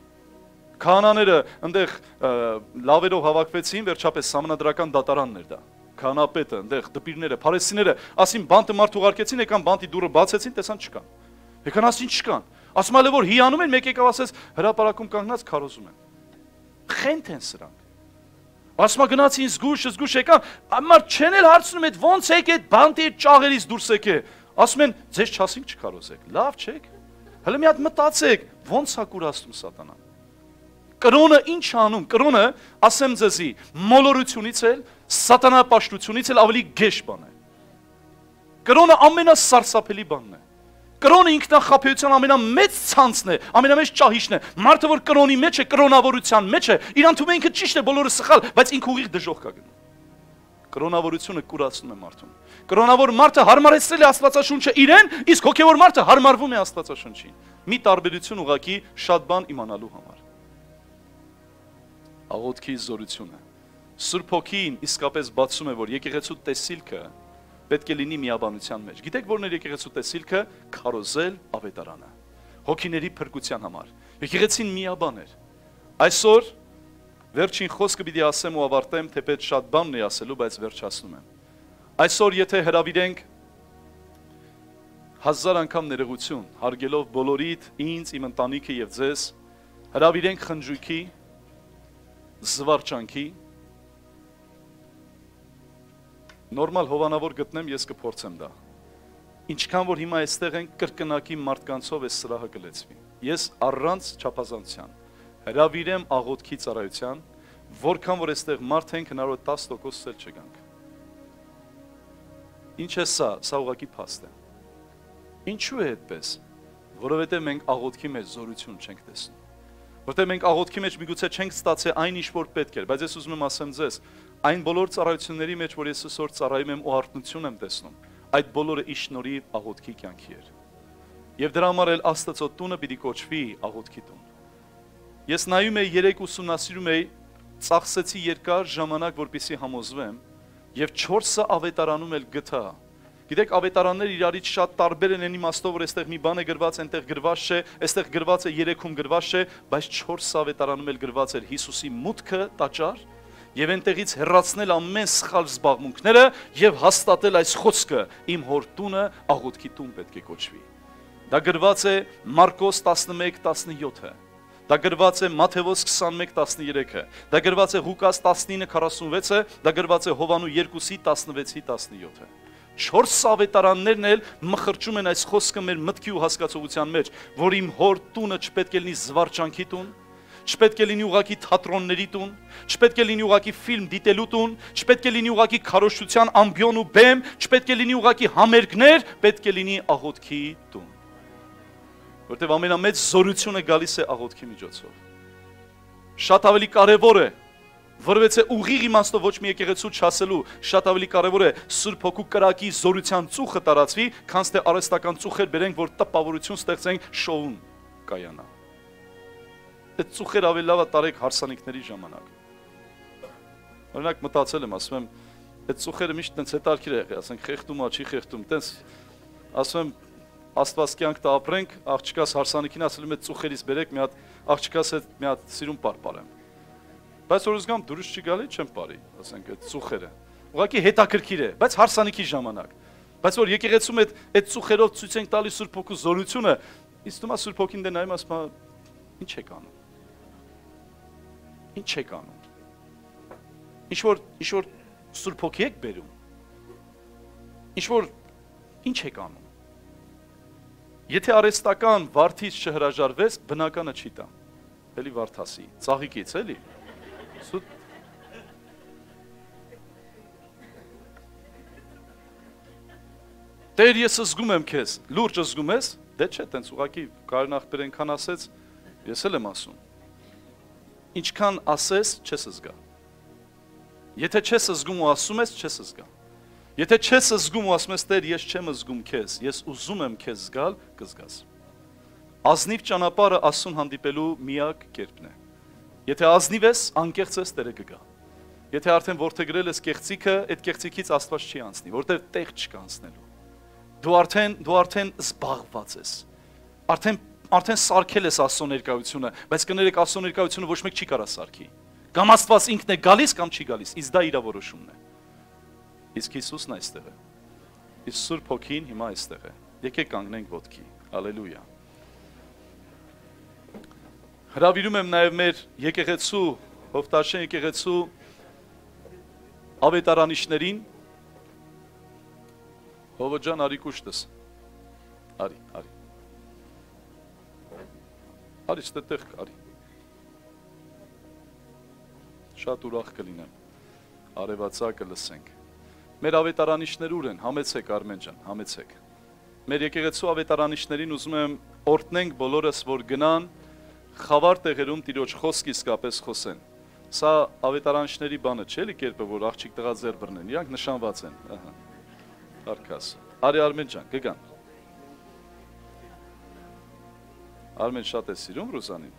Քահանաները այնտեղ լավերով հավաքվեցին, վերջապես սահմանադրական դատարանն էր դա։ Քահանապետը, այնտեղ դպիրները, փարեսիները, ասին բանտը մարդ ուղարկեցին, եկան բանտի դուռը բացեցին, տեսան չկան։ Եկան ասին չկան։ Ասում ալը որ հիանում են, մեկ եկավ ասեց հրապարակում կանգնած քարոզում են։ Խենթ են սրանք։ Ասում գնացին զգուշ, զգուշ եկան, ամար չեն էլ հարցնում այդ ոնց եք այդ բանտի ճաղերից դուրս եկե։ Ասում են ձեզ չասինք չքարոզեք։ Լավ չեք։ Հələ մի հատ մտածեք, ոնց է կուրացնում սատանան։ Կրոնը ինչ անում, կրոնը, ասեմ ձեզի, մոլորությունից էլ, սատանապաշտությունից էլ ավելի գեշ բան է։ Կրոնը ամենասարսափելի բանն է։ Կրոնը ինքնախապեյության ամենամեծ ցանցն է, ամենամեծ ճահիճն է։ Մարդը որ կրոնի մեջ է, կրոնավորության մեջ է, իրան թվում է ինքը ճիշտ է, բոլորը սխալ, բայց ինքը ուղիղ դժոխք կա գնում։ Կրոնավորությունը կուրացնում է մարդուն։ Կրոնավոր մարդը հարմարեցրել է Աստվածաշունչը իրեն, իսկ հոգևոր մարդը հարմարվում է Աստվածաշունչին։ Մի տարբերություն ուղղակի շատ բան իմանալու համար։ Աղոթքի զորությունը։ Սուրբ Հոգին իսկապես բացում է, որ եկեղեցու տեսիլքը պետք է լինի միաբանության մեջ։ Գիտեք որն էր եկեղեցու տեսիլքը, քարոզել ավետարանը, հոգիների փրկության համար։ Եկեղեցին միաբան էր։ Այսօր վերջին խոսքը պիտի ասեմ ու ավարտեմ, թեպետ շատ բան ունի ասելու, բայց վերջացնում եմ։ Այսօր եթե հրավիրենք հազար անգամ ներողություն, հարգելով բոլորիդ, ինձ, իմ ընտանիքը եւ ձեզ, հրավիրենք խնջույքի, զվարճանքի, նորմալ հովանավոր գտնեմ, ես կփորձեմ դա։ Ինչքան որ հիմա այստեղ են կրկնակի մարդկանցով այս սրահը կլեցվի։ Ես առանց չափազանցության հրավիրեմ աղոթքի ծառայության, որքան որ այստեղ մարդ ենք հնարավոր տասը տոկոս էլ չգանք։ Ինչ է սա, սա ուղղակի փաստ է։ Ինչու է այդպես։ Որովհետև մենք աղոթքի մեջ զորություն չենք տեսնում։ Որտեղ մենք աղոթքի մեջ միգուցե չենք ստացել այն ինչ որ պետք էր, բայց ես ուզում եմ ասեմ ձեզ, այն բոլոր ծառայությունների մեջ, որ ես այսօր ծառայում եմ ու արթնություն եմ տեսնում, այդ բոլորը իշնորհիվ աղոթքի կյանքի էր։ Եվ դրա համար էլ Աստծո տունը պիտի կոչվի աղոթքի տուն։ Ես նայում եի երեք ուսումնասիրում եի, ծախսեցի երկար ժամանակ, որպեսզի համոզվեմ, եւ չորսը ավետարանում էլ գտա, Գիտեք, ավետարանները իրարից շատ տարբեր են այն իմաստով, որ այստեղ մի բան է գրված, այնտեղ գրված չէ, այստեղ գրված է երեքում գրված չէ, բայց չորս ավետարանում էլ գրված էր Հիսուսի մուտքը տաճար եւ այնտեղից հեռացնել ամեն սխալ զբաղմունքները եւ հաստատել այս խոսքը իմ հոր տունը աղոթքի տուն պետք է կոչվի։ Դա գրված է Մարկոս տասնմեկ տասնյոթը, դա գրված է Մատթեոս քսանմեկ տասներեքը, դա գրված է Ղուկաս տասնինը քառասունվեցը, դա գրված է Հովանու երկուսի տասնվեցի տասնյոթը։ Չորս ավետարաններն էլ մխրճում են այս խոսքը մեր մտքի ու հասկացողության մեջ, որ իմ հոր տունը չպետք է լինի զվարճանքի տուն, չպետք է լինի ուղակի թատրոնների տուն, չպետք է լինի ուղակի ֆիլմ դիտելու տուն, չպետք է լինի ուղակի քարոզչության ամբիոն ու բեմ, չպետք է լինի ուղակի համերգներ, պետք է լինի աղոթքի տուն։ Որտեղ ամենամեծ զորությունը գալիս է աղոթքի միջոցով։ Շատ ավելի կարևոր է, որովհետև ուղիղ իմաստով ոչ մի եկեղեցու չասելու, շատ ավելի կարևոր է Սուրբ Հոգու կրակի զորության ծուխը տարածվի, քան թե արհեստական ծուխեր բերենք, որ տպավորություն ստեղծենք շոուն կայանա։ Այդ ծուխեր ավելի լավ է տարեք հարսանիքների ժամանակ։ Օրինակ մտածել եմ, ասում եմ, այդ ծուխերը միշտ տենց հետարքիր է եղել, ասենք խեղդում ա, չի խեղդում, տենց ասում եմ, Աստված կյանք տա ապրենք, աղջկաս հարսանիքին ասել եմ, այդ ծուխերից բերեք մի հատ աղջկաս հետ մի հատ սիրուն պարպարեմ։ Բայց որ զգամ դուրս չի գալի, չեմ բարի, ասենք այդ ծուխերը։ Ուղղակի հետաքրքիր է, բայց հարսանիքի ժամանակ։ Բայց որ եկեղեցում այդ այդ ծուխերով ցույց ենք տալիս Սուրբ Հոգու զորությունը, իսկ դու մա Սուրբ Հոգին դե նայում ասում ա ինչ եք անում։ Ինչ եք անում։ Ինչ որ ինչ որ Սուրբ Հոգի եք բերում։ Ինչ որ ինչ եք անում։ Եթե արհեստական վարդից չհրաժարվես, բնականը չի տա։ Էլի վարդասի, ծաղիկից էլի։ Սուտ Տեր ես զգում եմ քեզ, լուրջ զգում ես, դե չէ, տենց ուղղակի կարնախբեր ենքան ասեց, ես էլ եմ ասում։ Ինչքան ասես, չես զգա։ Եթե չես զգում ու ասում ես, չես զգա։ Եթե չես զգում ու ասում ես Տեր, ես չեմ զգում քեզ, ես ուզում եմ քեզ զգալ, կզգաս։ Ազնիվ ճանապարհը Աստծուն հանդիպելու միակ կերպն է։ Եթե ազնիվ ես, անկեղծ ես, Տերը կգա։ Եթե արդեն որդեգրել ես կեղծիքը, այդ կեղծիքից Աստված չի անցնի, որտեղ տեղ չկա անցնելու։ Դու արդեն դու արդեն զբաղված ես։ Արդեն արդեն սարքել ես Աստծո ներկայությունը, բայց կներեք Աստծո ներկայությունը ոչ մեկ չի կարա սարքի։ Կամ Աստված ինքն է գալիս կամ չի գալիս, իսկ դա իր որոշումն է։ Իսկ Հիսուսն այստեղ է։ Իսկ Սուրբ Հոգին հիմա այստեղ է։ Եկեք կանգնենք ոտքի։ Հալելույա։ Հրավիրում եմ նաև մեր եկեղեցու, Հովտաշեն եկեղեցու ավետարանիչներին։ Հովո ջան, արի կուշտս։ Արի, արի։ Արի, ստեղ արի։ Շատ ուրախ կլինեմ։ Արևածագը լսենք։ Մեր ավետարանիչներ ուր են, համեցեք Արմեն ջան, համեցեք։ Մեր եկեղեցու ավետարանիչներին ուզում եմ օրհնենք բոլորս, որ գնան խավար տեղերում Տիրոջ խոսք իսկապես խոսեն։ Սա ավետարանիչների բանը չէ՞ էլի կերպը, որ աղջիկ տղա ձեռ բռնեն, իրանք նշանված են։ Ահա։ Արքաս։ Արի Արմեն ջան, կգան։ Արմեն շատ է սիրում Ռուսանին։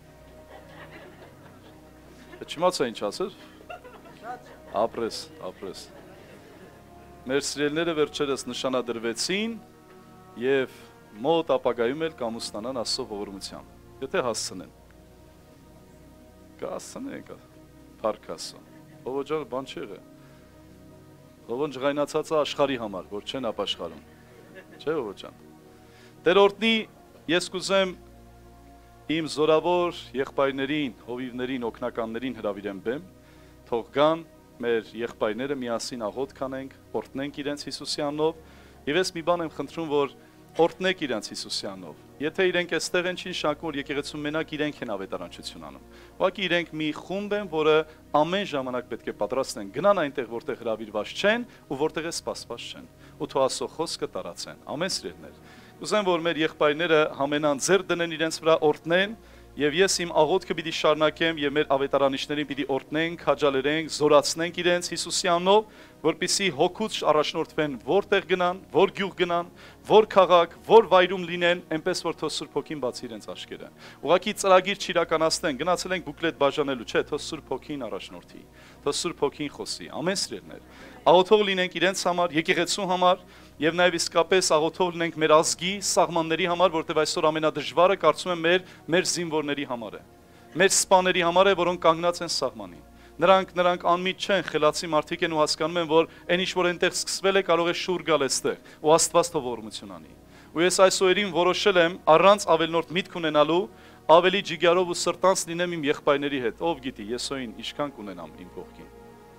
Չիմացա ինչ ասել։ Ապրես, ապրես։ Մեր սիրելիները վերջերս նշանադրվեցին եւ մոտ ապագայում էլ կամուսնանան Աստծո ողորմությամբ։ Եթե հասցնեն։ Կհասցնենք, Փառք Աստծո։ Ով ջան, բան չի եղել։ Ովն ջղայնացածը աշխարհի համար, որ չեն ապաշխարում։ Չէ՞ ով ջան։ Տեր օրհնի, ես կուզեմ իմ զորավոր եղբայրներին, հովիվներին, օգնականներին հրավիրեմ բեմ, թող գան մեր եղբայրները միասին աղոթք անենք, օրհնենք իրենց Հիսուսի անունով, եւ ես մի բան եմ խնդրում, որ օրհնեք իրենց Հիսուսի անունով։ Եթե իրենք այստեղ են, չի նշանակում, որ եկեղեցու մենակ իրենք են ավետարանչություն անում։ Ուղղակի իրենք մի խումբ են, որը ամեն ժամանակ պետք է պատրաստեն գնան այնտեղ, որտեղ հրավիրված չեն ու որտեղ է սպասված չեն։ Ու թող Աստծո խոսքը տարածեն։ Ամեն սիրելիներ։ Ուզեմ, որ մեր եղբայրները համենան ձեռ դնեն իրենց վրա, օրհնեն, եւ ես իմ աղոթքը պիտի շարունակեմ եւ մեր ավետարանիչներին պիտի օրհնենք, քաջալերենք, զորացնենք իրենց Հիսուսի անունով, որպեսզի հոգուց առաջնորդվեն որտեղ գնան, որ գյուղ գնան, որ քաղաք, որ վայրում լինեն, այնպես որ թող Սուրբ Հոգին բացի իրենց աչքերը։ Ուղղակի ծրագիր չիրականացնեն, գնացել ենք բուկլետ բաժանելու, չէ, թող Սուրբ Հոգին առաջնորդի, թող Սուրբ Հոգին խոսի։ Ամեն սիրելիներ, աղոթող լինենք իրենց համար, եկեղեցու համար, Եվ նաև իսկապես աղոթով լինենք մեր ազգի սահմանների համար, որտեղ այսօր ամենադժվարը կարծում եմ մեր մեր զինվորների համար է։ Մեր սպաների համար է, որոնք կանգնած են սահմանին։ Նրանք նրանք անմիջ չեն, խելացի մարդիկ են ու հասկանում են, որ այն ինչ որ այնտեղ սկսվել է, կարող է շուռ գալ այստեղ, ու Աստված թող ողորմություն անի։ Ու ես այս օրերին որոշել եմ առանց ավելնորդ միտք ունենալու, ավելի ջիգարով ու սրտանց լինեմ իմ եղբայրների հետ։ Ով գիտի, եսօին ինչքան կունենամ իմ կողքին։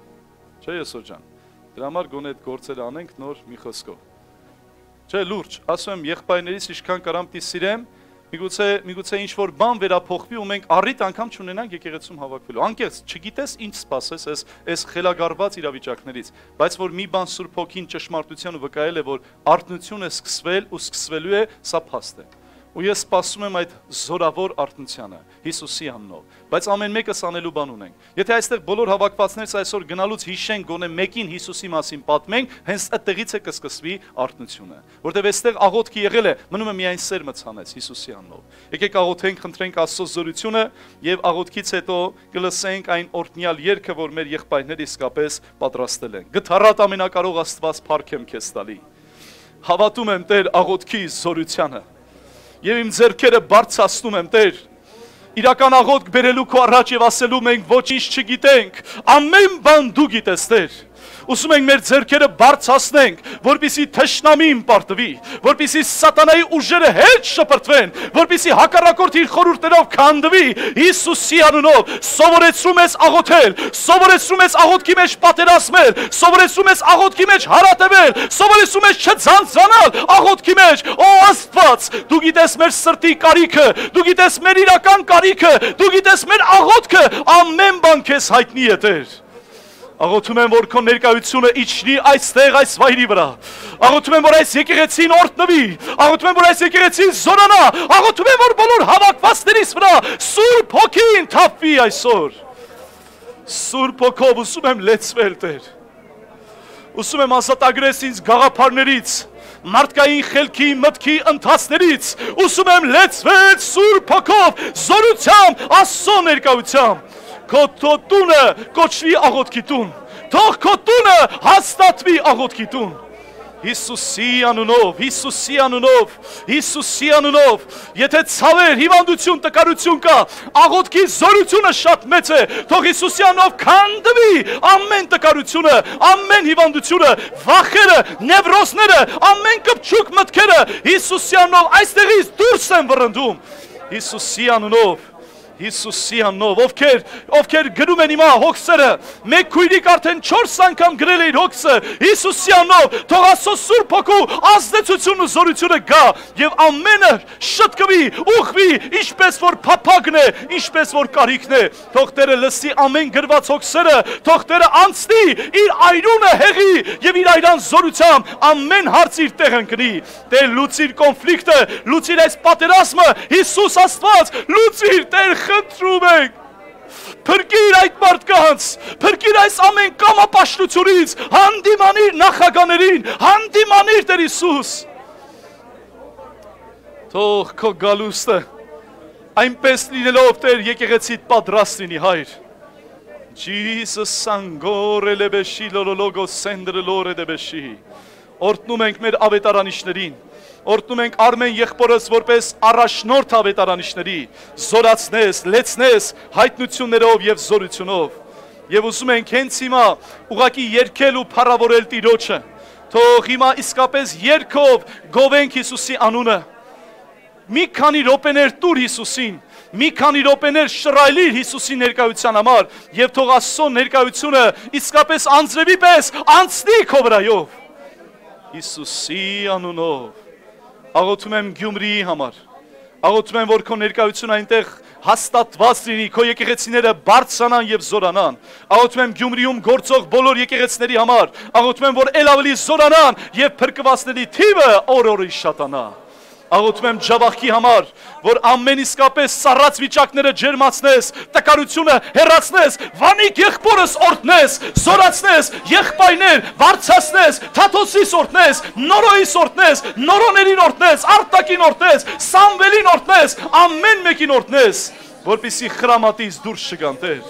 Չէ, եսօր ջան։ Դրա համար գոնե այդ գործերը անենք նոր մի խոսքով։ Չէ, լուրջ, ասում եմ եղբայրներից ինչքան կարամ պիտի սիրեմ, միգուցե միգուցե ինչ որ բան վերափոխվի ու մենք առիթ անգամ չունենանք եկեղեցում հավաքվելու։ Անկեղծ, չգիտես ինչ սпасես այս այս խելագարված իրավիճակներից, բայց որ մի բան Սուրբ Հոգին ճշմարտության ու վկայել է, որ արթնություն է սկսվել ու սկսվելու է, սա փաստ է։ Ու ես սպասում եմ այդ զորավոր արթնությանը Հիսուսի անունով, բայց ամեն մեկս անելու բան ունենք։ Եթե այստեղ բոլոր հավաքվածներս այսօր գնալուց հիշեն գոնե մեկին Հիսուսի մասին պատմենք, հենց այդտեղից է կսկսվի արթնությունը, որտեղ այստեղ աղոթքի եղել է, մնում է միայն սերմը ցանեց Հիսուսի անունով։ Եկեք աղոթենք, խնդրենք Աստծո զորությունը եւ աղոթքից հետո կլսենք այն օրհնյալ երգը, որ մեր եղբայրները իսկապես պատրաստել են։ Գթառատ ամենակարող Աստված, փառք եմ քեզ տալի։ Հավատում եմ Տեր աղոթքի զորությանը։ Եվ իմ ձեռքերը բարձրացնում եմ Տեր, իրական աղոթք բերելու քո առաջ եւ ասելու մենք ոչինչ չգիտենք, ամեն բան դու գիտես Տեր։ Ուսում ենք մեր ձեռքերը բարձրացնենք, որպեսզի թշնամին պարտվի, որպեսզի սատանայի ուժերը հետ շպրտվեն, որպեսզի հակառակորդի իր խորհուրդներով քանդվի Հիսուսի անունով։ Սովորեցրում ես աղոթել, սովորեցրում ես աղոթքի մեջ պատերազմել, սովորեցրում ես աղոթքի մեջ հարատևել, սովորեցրում ես չձանձրանալ աղոթքի մեջ։ Օ Աստված, դու գիտես մեր սրտի կարիքը, դու գիտես մեր իրական կարիքը, դու գիտես մեր աղոթքը, ամեն բան քեզ հայտնի է Տեր։ Աղոթում եմ, որ քո ներկայությունը իջնի այստեղ այս վայրի վրա։ Աղոթում եմ, որ այս եկեղեցին օրհնվի։ Աղոթում եմ, որ այս եկեղեցին զորանա։ Աղոթում եմ, որ բոլոր հավաքվածներից վրա Սուրբ Հոգին թափվի այսօր։ Սուրբ Հոգով ուզում եմ լեցվել Տեր։ Ուզում եմ ազատագրես ինձ գաղափարներից, մարդկային խելքի, մտքի ընթացներից։ Ուզում եմ լեցվել Սուրբ Հոգով, զորությամբ, Աստծո ներկայությամբ։ Քո տունը կոչվի աղոթքի տուն, թող քո տունը հաստատվի աղոթքի տուն։ Հիսուսի անունով, Հիսուսի անունով, Հիսուսի անունով, եթե ցավեր, հիվանդություն, տկարություն կա, աղոթքի զորությունը շատ մեծ է, թող Հիսուսի անունով քանդվի ամեն տկարությունը, ամեն հիվանդությունը, վախերը, նևրոզները, ամեն կպչուկ մտքերը Հիսուսի անունով այստեղից դուրս են վռնդում։ Հիսուսի անունով, Հիսուսի անունով, ովքեր ովքեր գրում են հիմա հոգսերը, մեկ քույրիկ արդեն չորս անգամ գրել է իր հոգսը, Հիսուսի անունով, թող Աստծո Սուրբ Հոգու ազդեցությունն ու զորությունը գա եւ ամենը շտկվի, ուղղվի, ինչպես որ փափագն է, ինչպես որ կարիքն է, թող Տերը լսի ամեն գրված հոգսերը, թող Տերը անցնի իր այրունը հեղի եւ իր այրան զորությամբ ամեն հարց իր տեղ ընկնի։ Տեր լուծիր կոնֆլիկտը, լուծիր այս պատերազմը, Հիսուս Աստված, լուծիր Տեր խնդրում ենք, փրկիր այդ մարդկանց, փրկիր այս ամեն կամապաշտությունից, հանդիմանիր նախագաներին, հանդիմանիր Տեր Հիսուս։ Թող քո գալուստը այնպես լինելով Տեր եկեղեցիդ պատրաստ լինի Հայր։ Jesus sangore lebeshi lolologo sendre lore debeshi։ Օրհնում ենք մեր ավետարանիչներին, օրհնում ենք Արմեն եղբորս որպես առաջնորդ ավետարանիչների, զորացնես, լեցնես հայտնություններով եւ զորությունով։ Եվ ուզում ենք հենց հիմա ուղակի երգել ու փառավորել Տիրոջը։ Թող հիմա իսկապես երգով գովենք Հիսուսի անունը։ Մի քանի րոպեներ տուր Հիսուսին, մի քանի րոպեներ շռայլիր Հիսուսի ներկայության համար եւ թող Աստծո ներկայությունը իսկապես անձրևի պես անցնի քո վրայով։ Հիսուսի անունով աղոթում եմ Գյումրիի համար, աղոթում եմ, որ քո ներկայությունը այնտեղ հաստատված լինի, քո եկեղեցիները բարձրանան եւ զորանան։ Աղոթում եմ Գյումրիում գործող բոլոր եկեղեցիների համար, աղոթում եմ, որ ել ավելի զորանան եւ փրկվածների թիվը օր-օրի շատանա։ Աղոթում եմ Ջավախքի համար, որ ամեն իսկապես սառած վիճակները ջերմացնես, տկարությունը հեռացնես, վանիկ եղբորս օրհնես, զորացնես, եղբայրներ բարձրացնես, Թաթոսիս օրհնես, Նորոյիս օրհնես, Նորոներին օրհնես, Արտակին օրհնես, Սամվելին օրհնես, ամեն մեկին օրհնես, որպեսզի խրամատից դուրս չգան Տեր։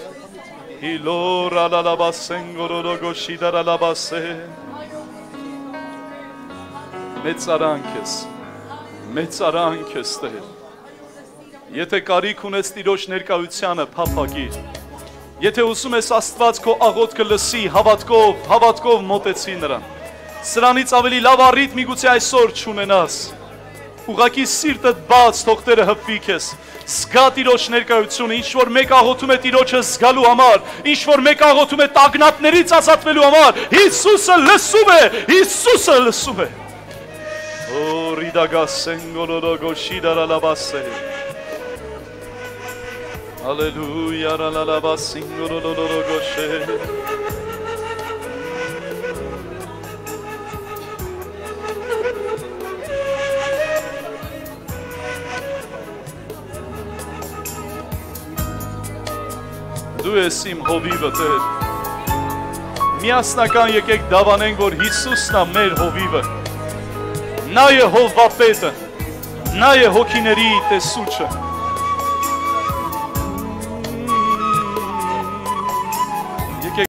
Հիլորա լալաբասեն գորորոգոշի դարալաբասեն։ մեծարանք ես, մեծարանք ես Տեր։ Եթե կարիք ունես Տիրոջ ներկայությանը, փափագիր։ Եթե ուզում ես Աստված քո աղոթքը լսի, հավատքով, հավատքով մոտեցի նրան։ Սրանից ավելի լավ առիթ միգուցե այսօր չունենաս։ Ուղղակի սիրտդ բաց, թող Տերը հպվի քեզ։ Զգա Տիրոջ ներկայությունը, ինչ որ մեկ աղոթում է Տիրոջը զգալու համար, ինչ որ մեկ աղոթում է տագնապներից ազատվելու համար, Հիսուսը լսում է, Հիսուսը լսում է։ Օ ռիդագասենգոլոգոշիդարալաբասե։ Հալելույա ռալալաբասինգոլոգոշե։ Դու ես իմ հովիվը Տեր։ Միասնական եկեք դավանենք, որ Հիսուսն է մեր հովիվը։ Նա է հովվապետը, նա է հոգիների տեսուչը։